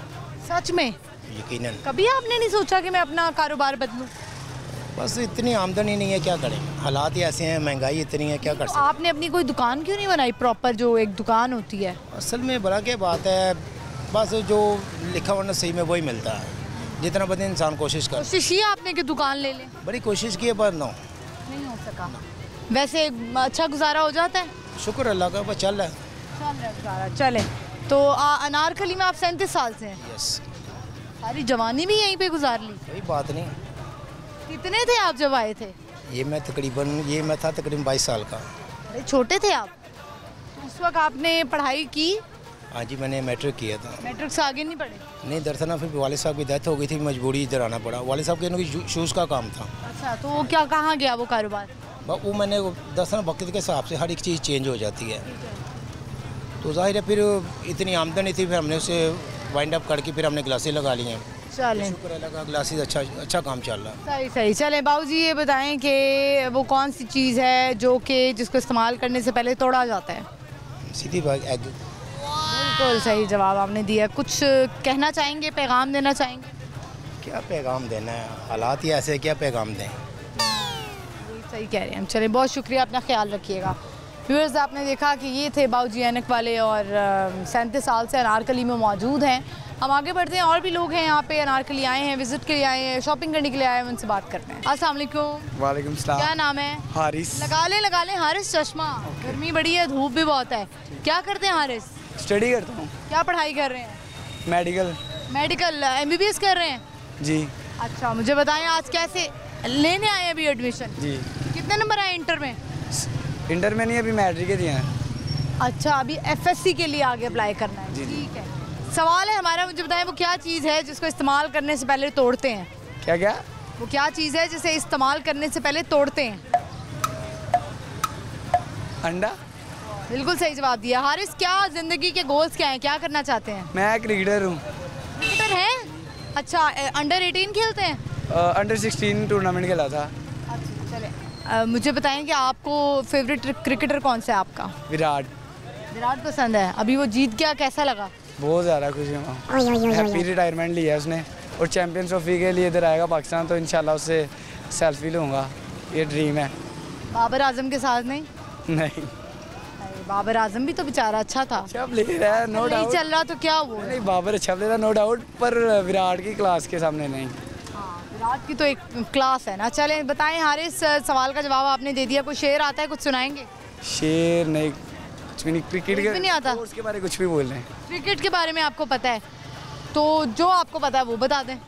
सच में? यकीनन। कभी आपने नहीं सोचा कि मैं अपना कारोबार बदलूं? बस इतनी आमदनी नहीं है, क्या करें, हालात ही ऐसे हैं, महंगाई इतनी है, क्या कर सकते। आपने अपनी कोई दुकान क्यों नहीं बनाई प्रॉपर, जो एक दुकान होती है? असल में बड़ा क्या बात है, बस जो लिखा हुआ सही में वही मिलता है, जितना बदे इंसान कोशिश कर। कोशिश की आपने कि दुकान ले लें? बड़ी कोशिश की है पर नो नहीं हो सका। वैसे अच्छा गुजारा हो जाता है? शुक्र अल्लाह का, बस चल रहा है। चल रहा है गुजारा, चले। तो आ, अनारकली में आप सैंतीस साल से हैं? यस। सारी जवानी भी यहीं पे गुजार ली? कोई बात नहीं। कितने थे आप जब आए थे? ये मैं तकरीबन ये मैं था तकरीबन बाईस साल का। अरे छोटे थे आप तो उस वक्त आपने पढ़ाई की? हाँ जी, मैंने मैट्रिक किया था। मैट्रिक से आगे नहीं पढ़े? नहीं, दरअसल ना फिर वाले साहब की डेथ हो गई थी, मजबूरी इधर आना पड़ा। वाले साहब के इनकी शूज़ का काम था। अच्छा, तो वो क्या, कहाँ गया वो कारोबार? वो मैंने दरअसल वक्त के हिसाब से हर एक चीज़ चेंज हो जाती है, तो जाहिर है फिर इतनी आमदनी थी, फिर हमने उसे वाइंड अप करके फिर हमने ग्लासेस लगा ली हैं। चलें, शुक्र अल्लाह का, ग्लासेस अच्छा अच्छा काम चल रहा है। सही सही। चलें बाबूजी, ये बताएं कि वो कौन सी चीज़ है जो कि जिसको इस्तेमाल करने से पहले तोड़ा जाता है? सीधी बात, एग। बिल्कुल सही जवाब आपने दिया। कुछ कहना चाहेंगे, पैगाम देना चाहेंगे? क्या पैगाम देना है, हालात ही ऐसे, क्या पैगाम दें। सही कह रहे हैं हम। चलिए बहुत शुक्रिया, अपना ख्याल रखिएगा। व्यूअर्स, आपने देखा कि ये थे बाबूजी ऐनक वाले और सैंतीस साल से अनारकली में मौजूद हैं। हम आगे बढ़ते हैं, और भी लोग हैं यहाँ पे, अनारकली आए हैं, विजिट के लिए आए हैं, शॉपिंग करने के लिए आए हैं, उनसे बात करते हैं। अस्सलाम वालेकुम। वालेकुम सलाम। क्या नाम है? हारिस। लगा लें लगा लें हारिस चश्मा, गर्मी बड़ी है, धूप भी बहुत है। क्या करते हैं हारिस? स्टडी करता हूँ। क्या पढ़ाई कर रहे हैं? मेडिकल। मेडिकल एमबीबीएस कर रहे हैं? जी। अच्छा, मुझे बताएं आज कैसे लेने आए हैं अभी एडमिशन? जी। कितने नंबर आए इंटर में? इंटर में नहीं, अभी मैट्रिक के दिए हैं। अच्छा, अभी एफएससी के लिए आगे अप्लाई करना है। ठीक है। सवाल है हमारा, मुझे बताएं वो क्या चीज़ है जिसको इस्तेमाल करने से पहले तोड़ते हैं? क्या क्या? वो क्या चीज़ है जिसे इस्तेमाल करने से पहले तोड़ते हैं? अंडा। बिल्कुल सही जवाब दिया। हारिस, क्या जिंदगी के गोल्स क्या हैं, क्या करना चाहते हैं? मैं क्रिकेटर हूँ। क्रिकेटर हैं? अच्छा, अंडर एटीन खेलते हैं? अंडर सिक्सटीन टूर्नामेंट खेला था। अच्छा, चले। आ, मुझे बताएं कि आपको फेवरेट क्रिकेटर कौन सा है आपका? विराट। विराट पसंद है। अभी वो जीत गया, कैसा लगा? बहुत ज़्यादा खुशी हूँ। हैप्पी रिटायरमेंट लिया है उसने, और चैम्पियंस ट्रॉफी के लिए इधर आएगा पाकिस्तान, तो इंशाल्लाह उससे सेल्फी लूँगा, ये ड्रीम है। बाबर आजम के साथ नहीं? नहीं, बाबर आजम भी तो बेचारा अच्छा था। अच्छा प्लेयर है, नो डाउट। चल रहा तो क्या वो? नहीं, बाबर अच्छा प्लेयर है, नो डाउट, पर विराट की क्लास के सामने नहीं। विराट की तो एक क्लास है ना। चलें बताएं हारिस, सवाल का जवाब आपने दे दिया, कोई शेर आता है, कुछ सुनाएंगे? शेर नहीं, कुछ भी नहीं। क्रिकेट के भी नहीं आता? उसके बारे में कुछ भी बोल रहे हैं। क्रिकेट के बारे में आपको पता है, तो जो आपको पता है वो बता दें।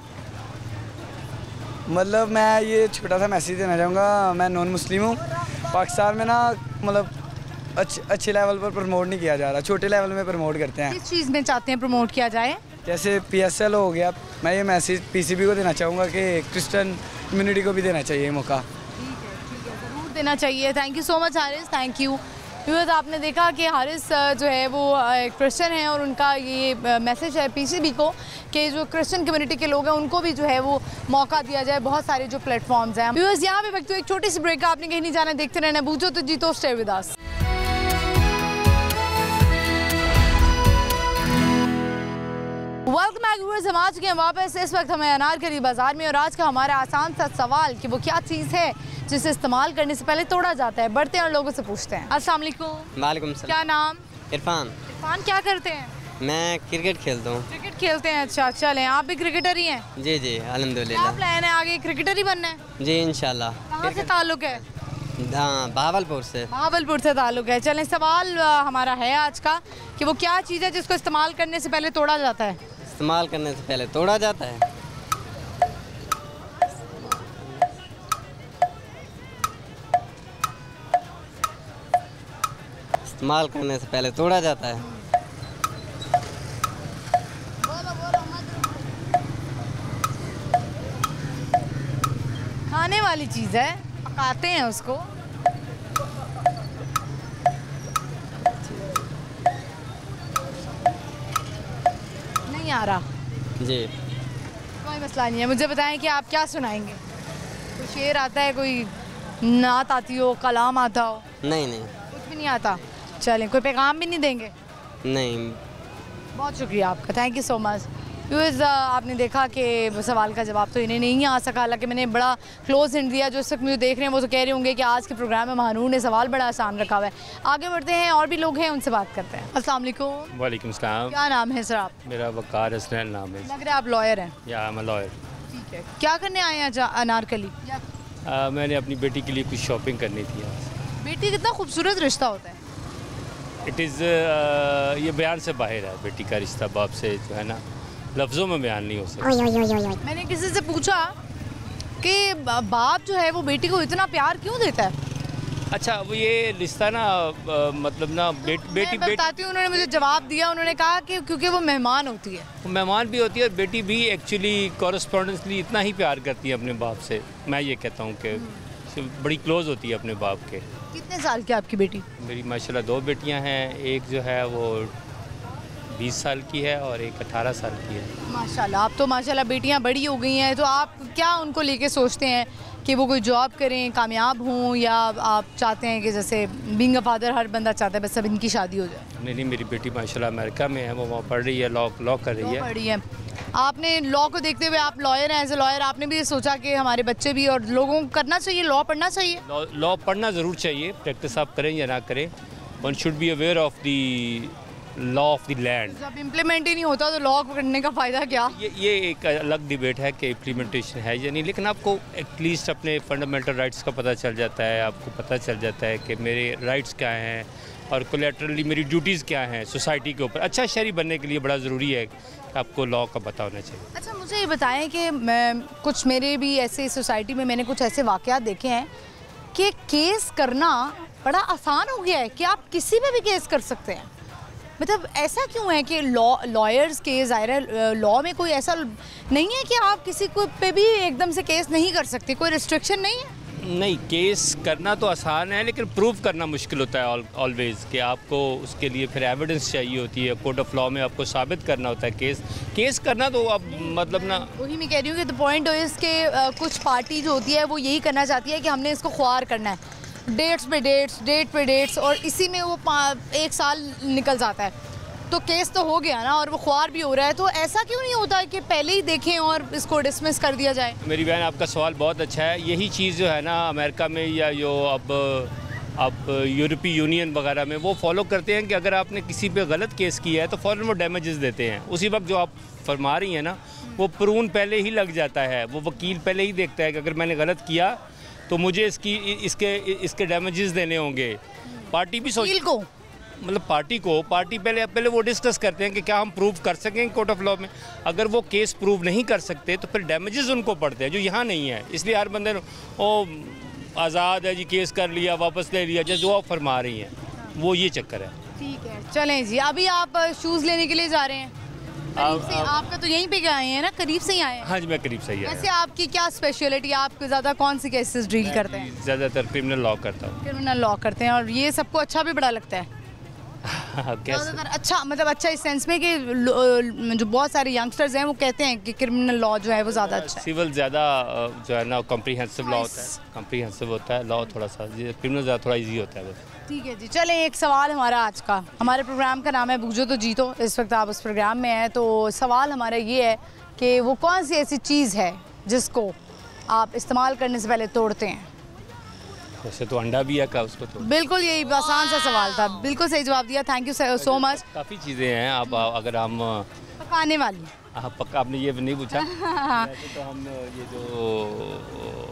मतलब मैं ये छोटा सा मैसेज देना चाहूँगा, मैं नॉन मुस्लिम हूँ, पाकिस्तान में ना मतलब अच्छे अच्छे लेवल पर प्रमोट नहीं किया जा रहा, छोटे लेवल में प्रमोट करते हैं। किस चीज़ में चाहते हैं प्रमोट किया जाए? जैसे पीएसएल हो गया। मैं ये मैसेज पीसीबी को देना चाहूँगा कि क्रिश्चियन कम्युनिटी को भी देना चाहिए मौका। ठीक है, ठीक है, ज़रूर देना चाहिए। Thank you so much Haris, thank you. Viewers, आपने देखा कि हारिस जो है वो क्रिश्चियन है, और उनका ये मैसेज है पीसीबी को कि जो क्रिश्चियन कम्युनिटी के लोग हैं उनको भी जो है वो मौका दिया जाए, बहुत सारे जो प्लेटफॉर्म्स हैं। व्यूअर्स, यहाँ पे वक्त एक छोटी सी ब्रेक, आपने कहीं नहीं जाना, देखते रहना बूझो तो जीतो, stay with us. Welcome back viewers हम आ चुके हैं वापस। इस वक्त हमें अनारकली बाजार में और आज का हमारा आसान सा सवाल कि वो क्या चीज़ है जिसे इस्तेमाल करने से पहले तोड़ा जाता है। बढ़ते हैं और लोगों से पूछते हैं। अस्सलाम वालेकुम। वालेकुम सलाम। क्या नाम? इरफान। इरफान क्या करते हैं? मैं क्रिकेट खेलता हूँ। क्रिकेट खेलते हैं, अच्छा चलें। आप भी क्रिकेटर ही हैं? जी जी अल्हम्दुलिल्लाह। क्या प्लान है आगे, क्रिकेटर ही बनना है? जी इंशाल्लाह। कहाँ से ताल्लुक है? हाँ भावलपुर से। भावलपुर से ताल्लुक है। चलें, सवाल आ, हमारा है आज का कि वो क्या चीज़ है जिसको इस्तेमाल करने से पहले तोड़ा जाता है? इस्तेमाल करने से पहले तोड़ा जाता है? इस्तेमाल करने से पहले तोड़ा जाता है। खाने वाली चीज़ है, पकाते हैं उसको। नहीं आ रहा जी, कोई मसला नहीं है। मुझे बताएं कि आप क्या सुनाएंगे? कोई शेर आता है, कोई नात आती हो, कलाम आता हो? नहीं नहीं कुछ भी नहीं आता। चलें, कोई पैगाम भी नहीं देंगे? नहीं। बहुत शुक्रिया आपका, thank you so much. Viewers, आपने देखा कि सवाल का जवाब तो इन्हें नहीं आ सका, हालांकि मैंने बड़ा क्लोज हिंट दिया। जो इस वक्त मुझे देख रहे हैं वो तो कह रहे होंगे कि आज के प्रोग्राम में महानूर ने सवाल बड़ा आसान रखा हुआ है। आगे बढ़ते हैं, और भी लोग हैं, उनसे बात करते हैं। अस्सलाम वालेकुम। वालेकुम सलाम। क्या नाम है सर आप? मेरा वकार हसनैन नाम है। लग रहा है आप लॉयर हैं। या आई एम अ लॉयर। ठीक है, क्या करने आए हैं अनारकली? मैंने अपनी बेटी के लिए कुछ शॉपिंग करनी थी। बेटी कितना खूबसूरत रिश्ता होता है। इट इज़ ये बयान से बाहर है। बेटी का रिश्ता बाप से जो है ना, लफ्ज़ों में बयान नहीं हो सकता। मैंने किसी से पूछा कि बाप जो है वो बेटी को इतना प्यार क्यों देता है? अच्छा, वो ये रिश्ता ना आ, मतलब ना बेट, तो बेटी मैं बताती हूँ। उन्होंने मुझे जवाब दिया, उन्होंने कहा कि क्योंकि वो मेहमान होती है। वो मेहमान भी होती है और बेटी भी एक्चुअली कॉरेस्पॉन्डेंसली इतना ही प्यार करती है अपने बाप से। मैं ये कहता हूँ कि बड़ी क्लोज होती है अपने बाप के। कितने साल की आपकी बेटी? मेरी माशाल्लाह दो बेटियां हैं। एक जो है वो बीस साल की है और एक अठारह साल की है। माशाल्लाह, आप तो माशाल्लाह बेटियां बड़ी हो गई हैं। तो आप क्या उनको लेके सोचते हैं कि वो कोई जॉब करें, कामयाब हों, या आप चाहते हैं कि जैसे बीइंग अ फादर हर बंदा चाहता है बस सब इनकी शादी हो जाए? नहीं नहीं, मेरी बेटी माशाल्लाह अमेरिका में है। वो वहाँ पढ़ रही है, लॉ लॉ कर रही है। पढ़ रही है। आपने लॉ को देखते हुए, आप लॉयर हैं, एज ए लॉयर आपने भी सोचा कि हमारे बच्चे भी और लोगों को करना चाहिए, लॉ पढ़ना चाहिए? लॉ लॉ पढ़ना ज़रूर चाहिए। प्रैक्टिस आप करें या ना करें, one should be aware of the law of the land. जब इम्प्लीमेंट ही नहीं होता तो लॉ करने का फ़ायदा क्या? ये ये एक अलग डिबेट है कि इम्प्लीमेंटेशन है या नहीं, लेकिन आपको एटलीस्ट अपने फंडामेंटल राइट्स का पता चल जाता है। आपको पता चल जाता है कि मेरे राइट्स क्या हैं और कोलैटरली मेरी ड्यूटीज़ क्या हैं सोसाइटी के ऊपर। अच्छा शहरी बनने के लिए बड़ा ज़रूरी है कि आपको लॉ का पता होना चाहिए। अच्छा, मुझे ये बताएं कि मैं कुछ मेरे भी ऐसे सोसाइटी में मैंने कुछ ऐसे वाक़यात देखे हैं कि केस करना बड़ा आसान हो गया है कि आप किसी पे भी केस कर सकते हैं। मतलब ऐसा क्यों है कि लॉ लॉयर्स के ज़ाहिर है लॉ में कोई ऐसा नहीं है कि आप किसी को पे भी एकदम से केस नहीं कर सकते, कोई रिस्ट्रिक्शन नहीं है? नहीं, केस करना तो आसान है लेकिन प्रूव करना मुश्किल होता है ऑलवेज़ कि आपको उसके लिए फिर एविडेंस चाहिए होती है। कोर्ट ऑफ लॉ में आपको साबित करना होता है। केस केस करना तो अब मतलब ना, वही मैं कह रही हूँ कि द पॉइंट इज़ के कुछ पार्टी जो होती है वो यही करना चाहती है कि हमने इसको ख्वार करना है, डेट्स पे डेट्स डेट पे डेट्स, और इसी में वो एक साल निकल जाता है। तो केस तो हो गया ना और वो ख्वार भी हो रहा है। तो ऐसा क्यों नहीं होता कि पहले ही देखें और इसको डिसमिस कर दिया जाए? मेरी बहन, आपका सवाल बहुत अच्छा है। यही चीज़ जो है ना अमेरिका में या जो अब अब यूरोपीय यूनियन वगैरह में वो फॉलो करते हैं कि अगर आपने किसी पे गलत केस किया है तो फ़ौरन वो डैमेजेस देते हैं उसी वक्त। जो आप फरमा रही हैं ना, वो प्रून पहले ही लग जाता है। वो वकील पहले ही देखता है कि अगर मैंने गलत किया तो मुझे इसकी इसके इसके डैमेजेस देने होंगे। पार्टी भी सोच को मतलब पार्टी को पार्टी पहले पहले वो डिस्कस करते हैं कि क्या हम प्रूव कर सकेंगे कोर्ट ऑफ लॉ में। अगर वो केस प्रूव नहीं कर सकते तो फिर डैमेजेस उनको पड़ते हैं जो यहाँ नहीं है। इसलिए हर बंदे ओ आज़ाद है जी, केस कर लिया, वापस ले लिया, जैसे जो आप फरमा रही हैं, वो ये चक्कर है। ठीक है, चलें जी। अभी आप शूज़ लेने के लिए जा रहे हैं? करीब से, आपका तो यहीं पे आए हैं ना, करीब से ही आए हैं? हाँ जी, मैं करीब से ही आया। वैसे आपकी क्या स्पेशलिटी है? आप ज़्यादा कौन सी केसेस डील करते हैं? ज़्यादातर क्रिमिनल लॉ करता हूँ। क्रिमिनल लॉ करते हैं, और ये सबको अच्छा भी बड़ा लगता है? ज़्यादातर अच्छा, मतलब अच्छा इस सेंस में कि जो बहुत सारे यंगस्टर्स हैं वो कहते हैं कि क्रिमिनल लॉ जो है वो ज़्यादा अच्छा है। सिविल ज़्यादा जो है ना कॉम्प्रिहेंसिव लॉ होता है, कॉम्प्रिहेंसिव होता है लॉ, थोड़ा सा क्रिमिनल ज़्यादा थोड़ा इजी होता है। ठीक है जी, चलें एक सवाल हमारा आज का, हमारे प्रोग्राम का नाम है बूझो तो जीतो। इस वक्त आप उस प्रोग्राम में हैं, तो सवाल हमारा ये है कि वो कौन सी ऐसी चीज़ है जिसको आप इस्तेमाल करने से पहले तोड़ते हैं? वैसे तो अंडा भी है का उसको तो। बिल्कुल, यही आसान सा सवाल था, बिल्कुल सही जवाब दिया, थैंक यू सो मच। काफ़ी चीज़ें हैं, आप अगर हम पकाने वाली। हाँ पक्का, आपने ये नहीं पूछा। तो हम ये जो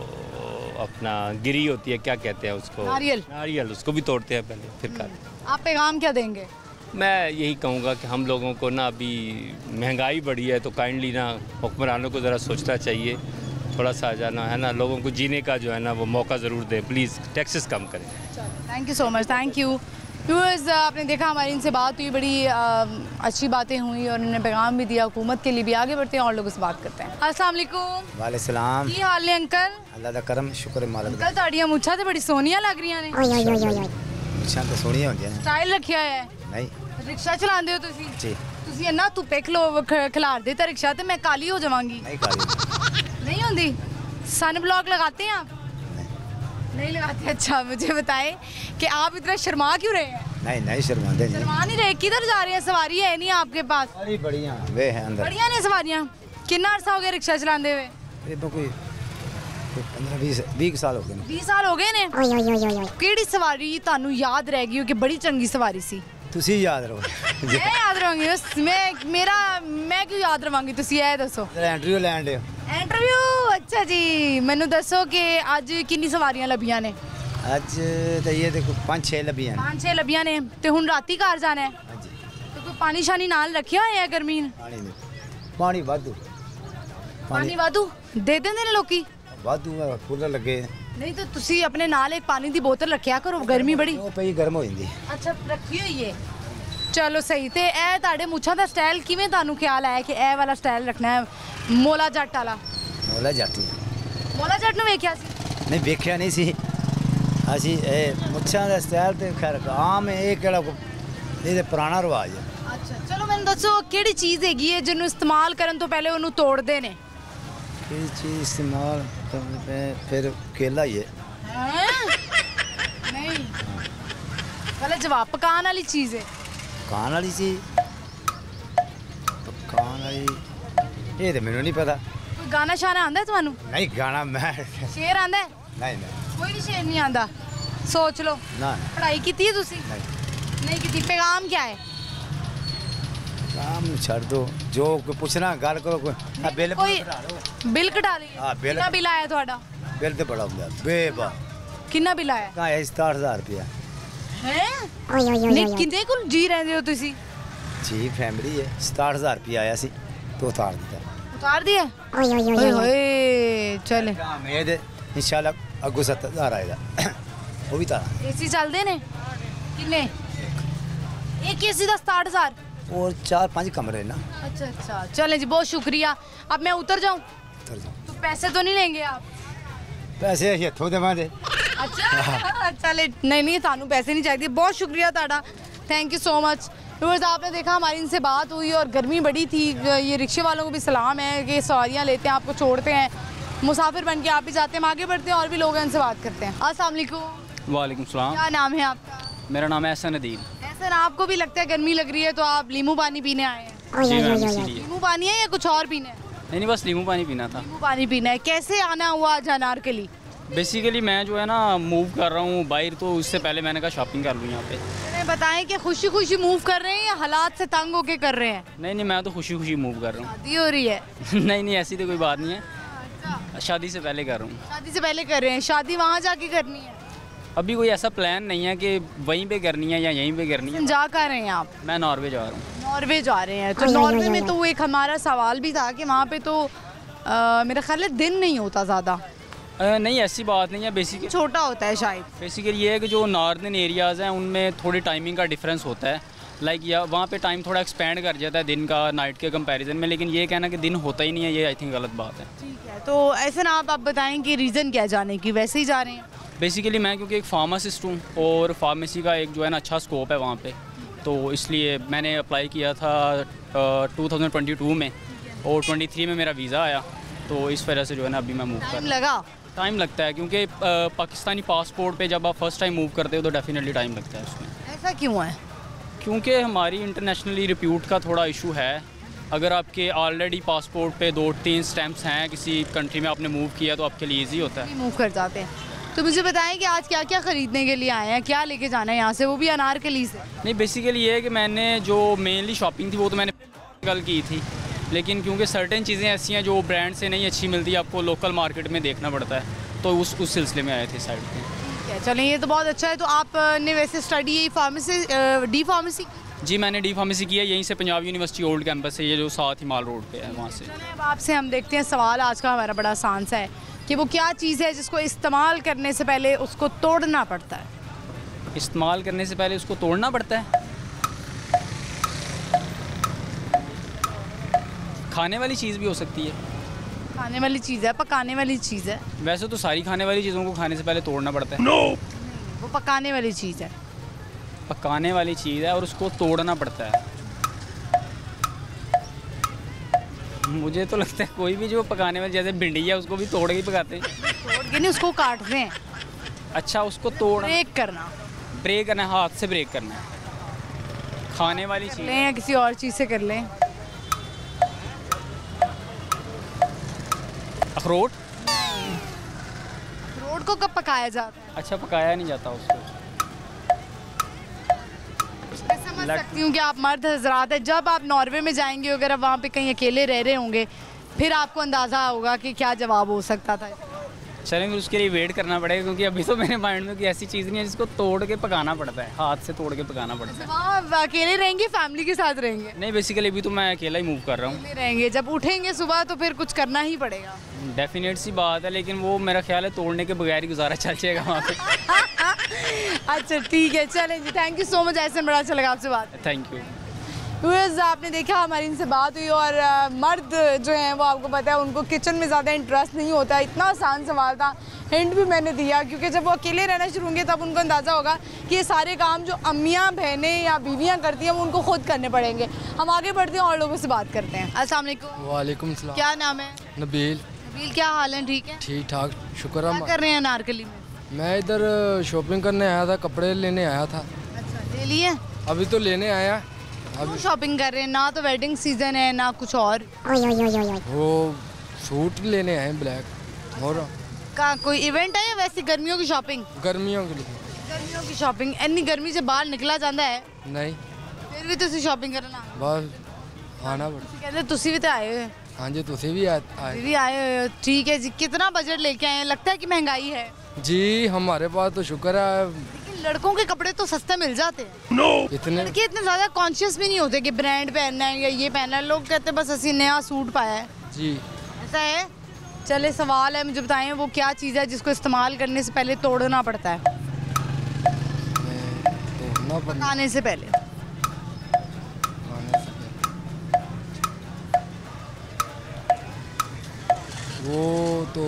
अपना गिरी होती है, क्या कहते हैं उसको, नारियल। नारियल, उसको भी तोड़ते हैं पहले फिर खाते हैं। आप पैगाम क्या देंगे? मैं यही कहूँगा कि हम लोगों को ना अभी महंगाई बढ़ी है, तो काइंडली ना हुक्मरानों को ज़रा सोचना चाहिए, थोड़ा सा जाना है ना, लोगों को जीने का जो है ना वो मौका ज़रूर दें, प्लीज़ टैक्सेस कम करें। Thank you so much, thank you. Viewers, आपने देखा हमारी इनसे बात हुई, बड़ी आ, अच्छी बातें हुई और उन्होंने पैगाम भी दिया हुकूमत के लिए भी। आगे बढ़ते हैं और लोगों से बात करते हैं। अस्सलाम वालेकुम। वाले सलाम। की हाल है अंकल? अल्लाह दा करम, शुक्र है मालिक दा। अंकल ताड़ियां मुच्छा ते बड़ी सोहनियां लग रही ने। मुच्छां तो सोहनियां होंदियां ने। स्टाइल रखिया है। नहीं, रिक्शा चलाते हो तुसी? जी। तुसी इन्ना धुप्पे खलो खिलार दे रिक्शा, ते मैं काली हो जावांगी। नहीं काली नहीं होंदी। सन ब्लॉक लगाते हैं आप? नहीं लगाते। अच्छा, मुझे बताएं कि आप इतना शर्मा क्यों रहे हैं? नहीं नहीं शर्माते नहीं। शर्मा नहीं रहे, किधर जा रहे हैं? सवारी है नहीं आपके पास? अरे बढ़िया वे है अंदर। बढ़िया ने सवारियां। कितना अरसा हो गया रिक्शा चलाते हुए? ये तो कोई पंद्रह बीस बीस साल हो गए। बीस साल हो गए ने। केड़ी सवारी तानू याद रह गई हो कि बड़ी चंगी सवारी सी? तुसी याद रहो। मैं याद रहांगी, बस मैं मेरा मैं क्यों याद रवांगी, तुसी ये दसो। इंटरव्यू लैंड दे। इंटरव्यू, अच्छा जी। मैनू दसो कि अज कितनी सवारियां लभियां ने? अज तो ये देखो पांच छह लभियां ने। पांच छह लभियां ने, ते हुन राती घर जाना है। हां जी। तो कोई पानी शानी नाल रखिया होया है गर्मी? पानी नहीं, पानी वाधू। पानी वाधू दे देंदे ने लोकी? वाधू कूलर लगे। नहीं तो तुसी अपने नाल एक पानी दी बोतल रखिया करो, गर्मी बड़ी। ਉਹ ਪਈ ਗਰਮ ਹੋ ਜਾਂਦੀ। अच्छा, रखी हुई है। चलो सही। ते ए ताड़े मुछां दा स्टाइल किवें तानू ख्याल आया कि ए वाला स्टाइल रखना है, मोला जट वाला? ਮੋਲਾ ਜੱਟ। मोला जट नु वेख्या सी? नहीं वेख्या नहीं सी ਅਸੀਂ ਇਹ ਮੁੱਛਾਂ ਦਾ ਸਟਾਈਲ ਤੇ ਖੈਰ ਆਮ ਇਹ ਕਿਹੜਾ ਇਹ ਤੇ ਪੁਰਾਣਾ ਰਿਵਾਜ ਹੈ। अच्छा, चलो मैंने दसो केड़ी चीज़ हैगी है जिन्नू इस्तेमाल करन तो पहले ओनू तोड़दे ने? ਇਹ ਚੀਜ਼ ਇਸਤੇਮਾਲ ਕਰਨ पे फिर केला ही है। नहीं, गलत जवाब। पकान वाली चीज़ है। पकान वाली चीज? पकान वाली ये तो मैंने नहीं पता। कोई गाना शाना आंदा है तुहानू? नहीं गाना मैं शेर आंदा है? नहीं नहीं कोई भी शेर नहीं आंदा। सोच लो। ना पढ़ाई की थी तुसी? नहीं नहीं की थी। पैगाम क्या है? काम छड़ दो, जो कोई पूछना गल करो। कोई आ बिल कोई बिल कटा ली? हां बिल। कितना बिल आया ਤੁਹਾਡਾ? बिल तो बड़ा होंदा बेबा। कितना बिल आया? का है सताहठ हज़ार रुपया है। नहीं कितने को जी रहंदे हो तुसी? जी फैमिली है। सताहठ हज़ार रुपया आया सी तो उतार दिया। उतार दिया? ओए होए चले। उम्मीद इंशाल्लाह अगू सत्तर हज़ार आएगा वो भी तारा। एसी चलदे ने किन्ने? एक एसी दा सताहठ हज़ार और चार पांच कमरे ना। अच्छा अच्छा, चलें जी, बहुत शुक्रिया। अब मैं उतर जाऊं? उतर जाओ। तो पैसे तो नहीं लेंगे आप? पैसे हथों दे दे। अच्छा चले। नहीं नहीं, थानू पैसे नहीं चाहिए। बहुत शुक्रिया ताड़ा, thank you so much. Viewers, आपने देखा हमारी इनसे बात हुई और गर्मी बड़ी थी। ये रिक्शे वालों को भी सलाम है कि सवारियाँ लेते हैं, आपको छोड़ते हैं, मुसाफिर बन के आप भी जाते हैं। हम आगे बढ़ते हैं और भी लोग हैं, उनसे बात करते हैं। अस्सलाम वालेकुम। वालेकुम सलाम। क्या नाम है आपका? मेरा नाम है एहसन नदीम। एहसन, आपको भी लगता है गर्मी लग रही है तो आप लीमू पानी पीने आए हैं? जी मैम, इसीलिए। लीमू पानी है या कुछ और पीना है? नहीं नहीं, बस लीमू पानी पीना था। लीमू पानी पीना है। कैसे आना हुआ आज अनारकली? बेसिकली मैं जो है ना मूव कर रहा हूँ बाहर, तो उससे पहले मैंने कहा शॉपिंग कर लूँ यहाँ पे। मैंने बताएं कि खुशी खुशी मूव कर रहे हैं या हालात से तंग होके कर रहे हैं? नहीं नहीं, मैं तो खुशी खुशी मूव कर रहा हूँ। शादी हो रही है? नहीं नहीं, ऐसी तो कोई बात नहीं है। शादी से पहले कर रहा हूँ। शादी से पहले कर रहे हैं? शादी वहाँ जाके करनी है? अभी कोई ऐसा प्लान नहीं है कि वहीं पे करनी है या यहीं पे करनी है। जा कर रहे हैं आप? मैं नॉर्वे जा रहा हूँ। नॉर्वे जा रहे हैं, तो नॉर्वे में तो वो एक हमारा सवाल भी था कि वहाँ पे तो आ, मेरा ख्याल है दिन नहीं होता ज़्यादा। नहीं ऐसी बात नहीं है, बेसिकली छोटा होता है शायद। बेसिकली ये है कि जो नॉर्दर्न एरियाज़ हैं उनमें थोड़ी टाइमिंग का डिफरेंस होता है। लाइक या वहाँ पे टाइम थोड़ा एक्सपेंड कर जाता है दिन का नाइट के कंपैरिजन में, लेकिन ये कहना कि दिन होता ही नहीं है, ये आई थिंक गलत बात है। ठीक है, तो ऐसे ना आप आप बताएं कि रीज़न क्या जाने की? वैसे ही जा रहे हैं? बेसिकली मैं क्योंकि एक फार्मासिस्ट हूँ और फार्मेसी का एक जो है ना अच्छा स्कोप है वहाँ पे, तो इसलिए मैंने अप्लाई किया था टू थाउजेंड ट्वेंटी टू में और ट्वेंटी थ्री में मेरा वीज़ा आया, तो इस वजह से जो है ना अभी मैं मूव कर। टाइम लगा? टाइम लगता है क्योंकि पाकिस्तानी पासपोर्ट पे जब आप फर्स्ट टाइम मूव करते हो तो डेफिनेटली टाइम लगता है उसमें। ऐसा क्यों है? क्योंकि हमारी इंटरनेशनली रिप्यूट का थोड़ा इशू है। अगर आपके ऑलरेडी पासपोर्ट पे दो तीन स्टैम्प्स हैं, किसी कंट्री में आपने मूव किया तो आपके लिए ईजी होता है, मूव कर जाते हैं। तो मुझे बताएं कि आज क्या क्या ख़रीदने के लिए आए हैं, क्या लेके जाना है यहाँ से, वो भी अनारकली से? नहीं, बेसिकली ये है कि मैंने जो मेनली शॉपिंग थी वो तो मैंने कल की थी, लेकिन क्योंकि सर्टेन चीज़ें ऐसी हैं जो ब्रांड से नहीं अच्छी मिलती, आपको लोकल मार्केट में देखना पड़ता है, तो उस उस सिलसिले में आए थे साइड पे। ठीक है, चलें, ये तो बहुत अच्छा है। तो आपने वैसे स्टडी फार्मेसी, डी फार्मेसी? जी, मैंने डी फार्मेसी किया यहीं से, पंजाब यूनिवर्सिटी ओल्ड कैंपस है, ये जो साथ ही माल रोड पे है वहाँ से। अब आपसे हम देखते हैं सवाल आज का हमारा बड़ा आसान सा है कि वो क्या चीज़ है जिसको इस्तेमाल करने से पहले उसको तोड़ना पड़ता है? इस्तेमाल करने से पहले उसको तोड़ना पड़ता है? खाने वाली चीज़ भी हो सकती है। खाने वाली चीज़ है, पकाने वाली चीज़ है? वैसे तो सारी खाने वाली चीज़ों को खाने से पहले तोड़ना पड़ता है। no! वो पकाने वाली चीज़ है। पकाने वाली चीज़ है और उसको तोड़ना पड़ता है। मुझे तो लगता है कोई भी जो पकाने वाली, जैसे भिंडी है उसको भी तोड़ के पकाते हैं। तोड़ के नहीं, उसको काटते हैं। अच्छा, उसको तोड़ ब्रेक करना? ब्रेक करना है, हाथ से ब्रेक करना है। खाने वाली चीज़ लें या किसी और चीज़ से कर लें? अखरोट? अखरोट को कब पकाया जाता है? अच्छा, पकाया नहीं जाता उसको। मैं समझ सकती हूँ कि आप मर्द हजरात है, जब आप नॉर्वे में जाएंगे, अगर आप वहाँ पे कहीं अकेले रह रहे होंगे, फिर आपको अंदाज़ा होगा कि क्या जवाब हो सकता था। चलें, फिर उसके लिए वेट करना पड़ेगा, क्योंकि अभी तो मेरे माइंड में कोई ऐसी चीज़ नहीं है जिसको तोड़ के पकाना पड़ता है, हाथ से तोड़ के पकाना पड़ता है। वहाँ अकेले रहेंगे, फैमिली के साथ रहेंगे? नहीं, बेसिकली अभी तो मैं अकेला ही मूव कर रहा हूँ। रहेंगे, जब उठेंगे सुबह तो फिर कुछ करना ही पड़ेगा। डेफिनेट सी बात है, लेकिन वो मेरा ख्याल है तोड़ने के बगैर ही गुजारा चल जाएगा वहाँ पे। अच्छा ठीक है, चलें जी, थैंक यू सो मच, ऐसे बड़ा अच्छा लगा आपसे बात। Thank you. व्यूअर्स, आपने देखा हमारी इनसे बात हुई, और आ, मर्द जो हैं वो आपको पता है उनको किचन में ज़्यादा इंटरेस्ट नहीं होता। इतना आसान सवाल था, हिंट भी मैंने दिया, क्योंकि जब वो अकेले रहना शुरू होंगे तब उनको अंदाज़ा होगा कि ये सारे काम जो अम्मियाँ, बहनें या बीवियाँ करती हैं वो उनको खुद करने पड़ेंगे। हम आगे बढ़ते हैं और लोगों से बात करते हैं। अस्सलाम वालेकुम। वालेकुम सलाम। क्या नाम है? नबील। नबील, क्या हाल है? ठीक है, ठीक ठाक, शुक्र है। क्या कर रहे हैं अनारकली में? मैं इधर शॉपिंग करने आया था, कपड़े लेने आया था। अच्छा, ले लिए? अभी तो लेने आया। अभी शॉपिंग कर रहे हैं? ना तो वेडिंग सीजन है ना कुछ और। वो सूट लेने आए ब्लैक। और का कोई इवेंट है या वैसे गर्मियों की शॉपिंग? गर्मियों के लिए। गर्मियों की शॉपिंग? इतनी गर्मी से बाहर निकला जाता है? नहीं, फिर भी तुसी शॉपिंग करना बस आना पड़ता। कहते तुसी भी तो आए हुए? हाँ जी, तुसी भी आए भी आए हुए हो। ठीक है जी, कितना बजट लेके आए हैं? लगता है कि महंगाई है? जी, हमारे पास तो शुक्र है। लेकिन लड़कों के कपड़े तो सस्ते मिल जाते हैं। no! इतने लड़के इतने ज्यादा कॉन्शियस भी नहीं होते कि ब्रांड पहनना है या ये पहनना है। लोग कहते हैं बस ਅਸੀਂ नया सूट पाया है। जी, ऐसा है। चले, सवाल है, मुझे बताएं वो क्या चीज़ है जिसको इस्तेमाल करने से पहले तोड़ना पड़ता है? तोड़ना पड़ता, पकाने से पहले। वो तो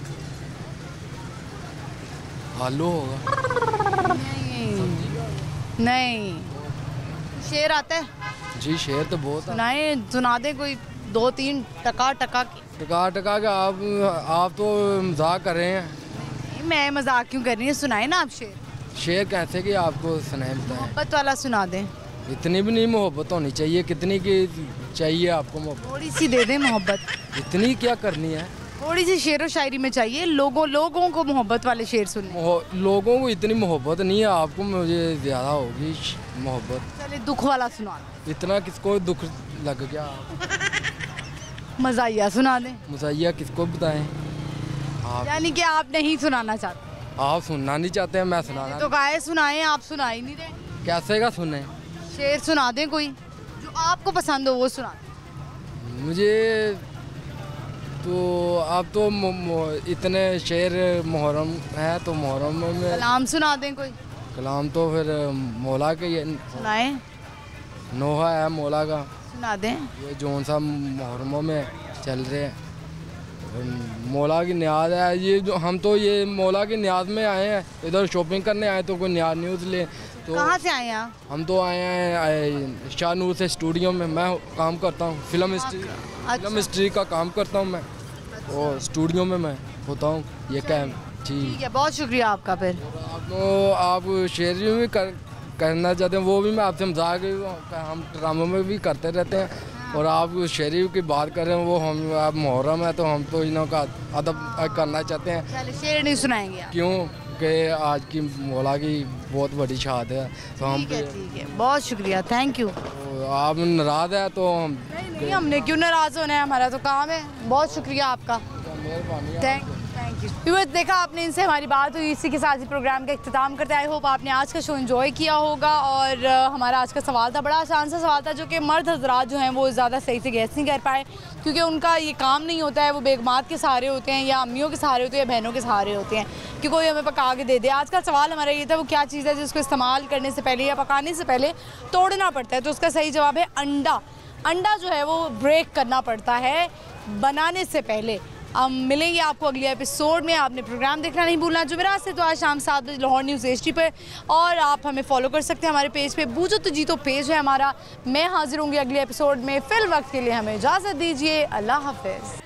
आलू होगा। नहीं, नहीं। शेर आता है? जी, शेर तो बहुत। सुनाए, सुना दे कोई दो तीन टका टका की। टका टका के आप आप तो मजाक कर रहे हैं। नहीं, मैं मजाक क्यों कर रही हूँ, सुनाए ना आप शेर। शेर कैसे कि आपको सुनाए बताएं? मोहब्बत वाला सुना दें। इतनी भी नहीं मोहब्बत होनी चाहिए। कितनी की चाहिए आपको मोहब्बत? थोड़ी सी दे दें मोहब्बत। इतनी क्या करनी है? थोड़ी सी शेर व शायरी में चाहिए। लोगों लोगों को मोहब्बत वाले शेर सुनने। लोगों को इतनी मोहब्बत नहीं है, आपको मुझे ज़्यादा होगी मोहब्बत। चले, दुख वाला सुना। इतना किसको दुख लग गया? मज़ाहिया सुना दें। मज़ाहिया किसको बताएं आप? यानी कि आप नहीं सुनाना चाहते? आप सुनना नहीं चाहते हैं, मैं सुनाना तो काहे सुनाए, आप सुना ही नहीं रहे। कैसे का सुने? शेर सुना दें कोई जो आपको पसंद हो, वो सुना दें। मुझे तो आप तो मो, मो, इतने शेर मुहर्रम है तो मुहर्रम में कलाम सुना दें कोई। कलाम तो फिर मौला के ये सुनाए। नोहा है मौला का, सुना दें। ये जौन सा मुहर्रमों में चल रहे हैं, मौला की न्याज है ये। जो हम तो ये मौला की न्याज में आए हैं, इधर शॉपिंग करने आए तो कोई न्याज न्यूज़ ले। तो कहाँ से आए हैं? हम तो आए हैं शाहनूर से, स्टूडियो में मैं काम करता हूँ। फिल्म हिस्ट्री फिल्म हिस्ट्री का काम करता हूँ मैं, और स्टूडियो में मैं होता हूँ ये कैम जी। ठीक है, बहुत शुक्रिया आपका। फिर तो आप शेयरिंग भी कर करना चाहते हैं वो भी मैं आपसे मजाक हम ड्रामों में भी करते रहते हैं और आप शेयरिंग की बात कर रहे हैं वो हम आप मुहर्रम है तो हम तो इन्हों का अदब करना चाहते हैं। चलिए शेर नहीं सुनाएंगे आप। क्यों कि आज की मौला की बहुत बड़ी शहादत है तो हम ठीक है, ठीक है, बहुत शुक्रिया, थैंक यू। तो आप नाराज़ है तो हम नहीं नहीं हमने क्यों नाराज़ होना है, हमारा तो काम है। बहुत शुक्रिया आपका, थैंक थैंक यू। व्यूअर्स देखा आपने, इनसे हमारी बात हुई, इसी के साथ ही प्रोग्राम का इख्तिताम करते हैं। आई होप आपने आज का शो एंजॉय किया होगा और uh, हमारा आज का सवाल था, बड़ा आसान सा सवाल था जो कि मर्द हजरात जो हैं वो ज़्यादा सही से गैस नहीं कर पाए क्योंकि उनका ये काम नहीं होता है, वो बेगमात के सहारे होते हैं या अम्मियों के सहारे होते हैं या बहनों के सहारे होते हैं कि कोई हमें पका के दे दे। आज का सवाल हमारा ये था वो क्या चीज़ है जिसको इस्तेमाल करने से पहले या पकाने से पहले तोड़ना पड़ता है, तो उसका सही जवाब है अंडा। अंडा जो है वो ब्रेक करना पड़ता है बनाने से पहले। हम मिलेंगे आपको अगले एपिसोड में। आपने प्रोग्राम देखना नहीं भूलना जुमेरात से तो आज शाम सात बजे लाहौर न्यूज़ एच डी पर, और आप हमें फॉलो कर सकते हैं हमारे पेज पे, बूझो तो जीतो पेज है हमारा। मैं हाजिर होंगी अगले एपिसोड में, फिर वक्त के लिए हमें इजाज़त दीजिए, अल्लाह हाफिज़।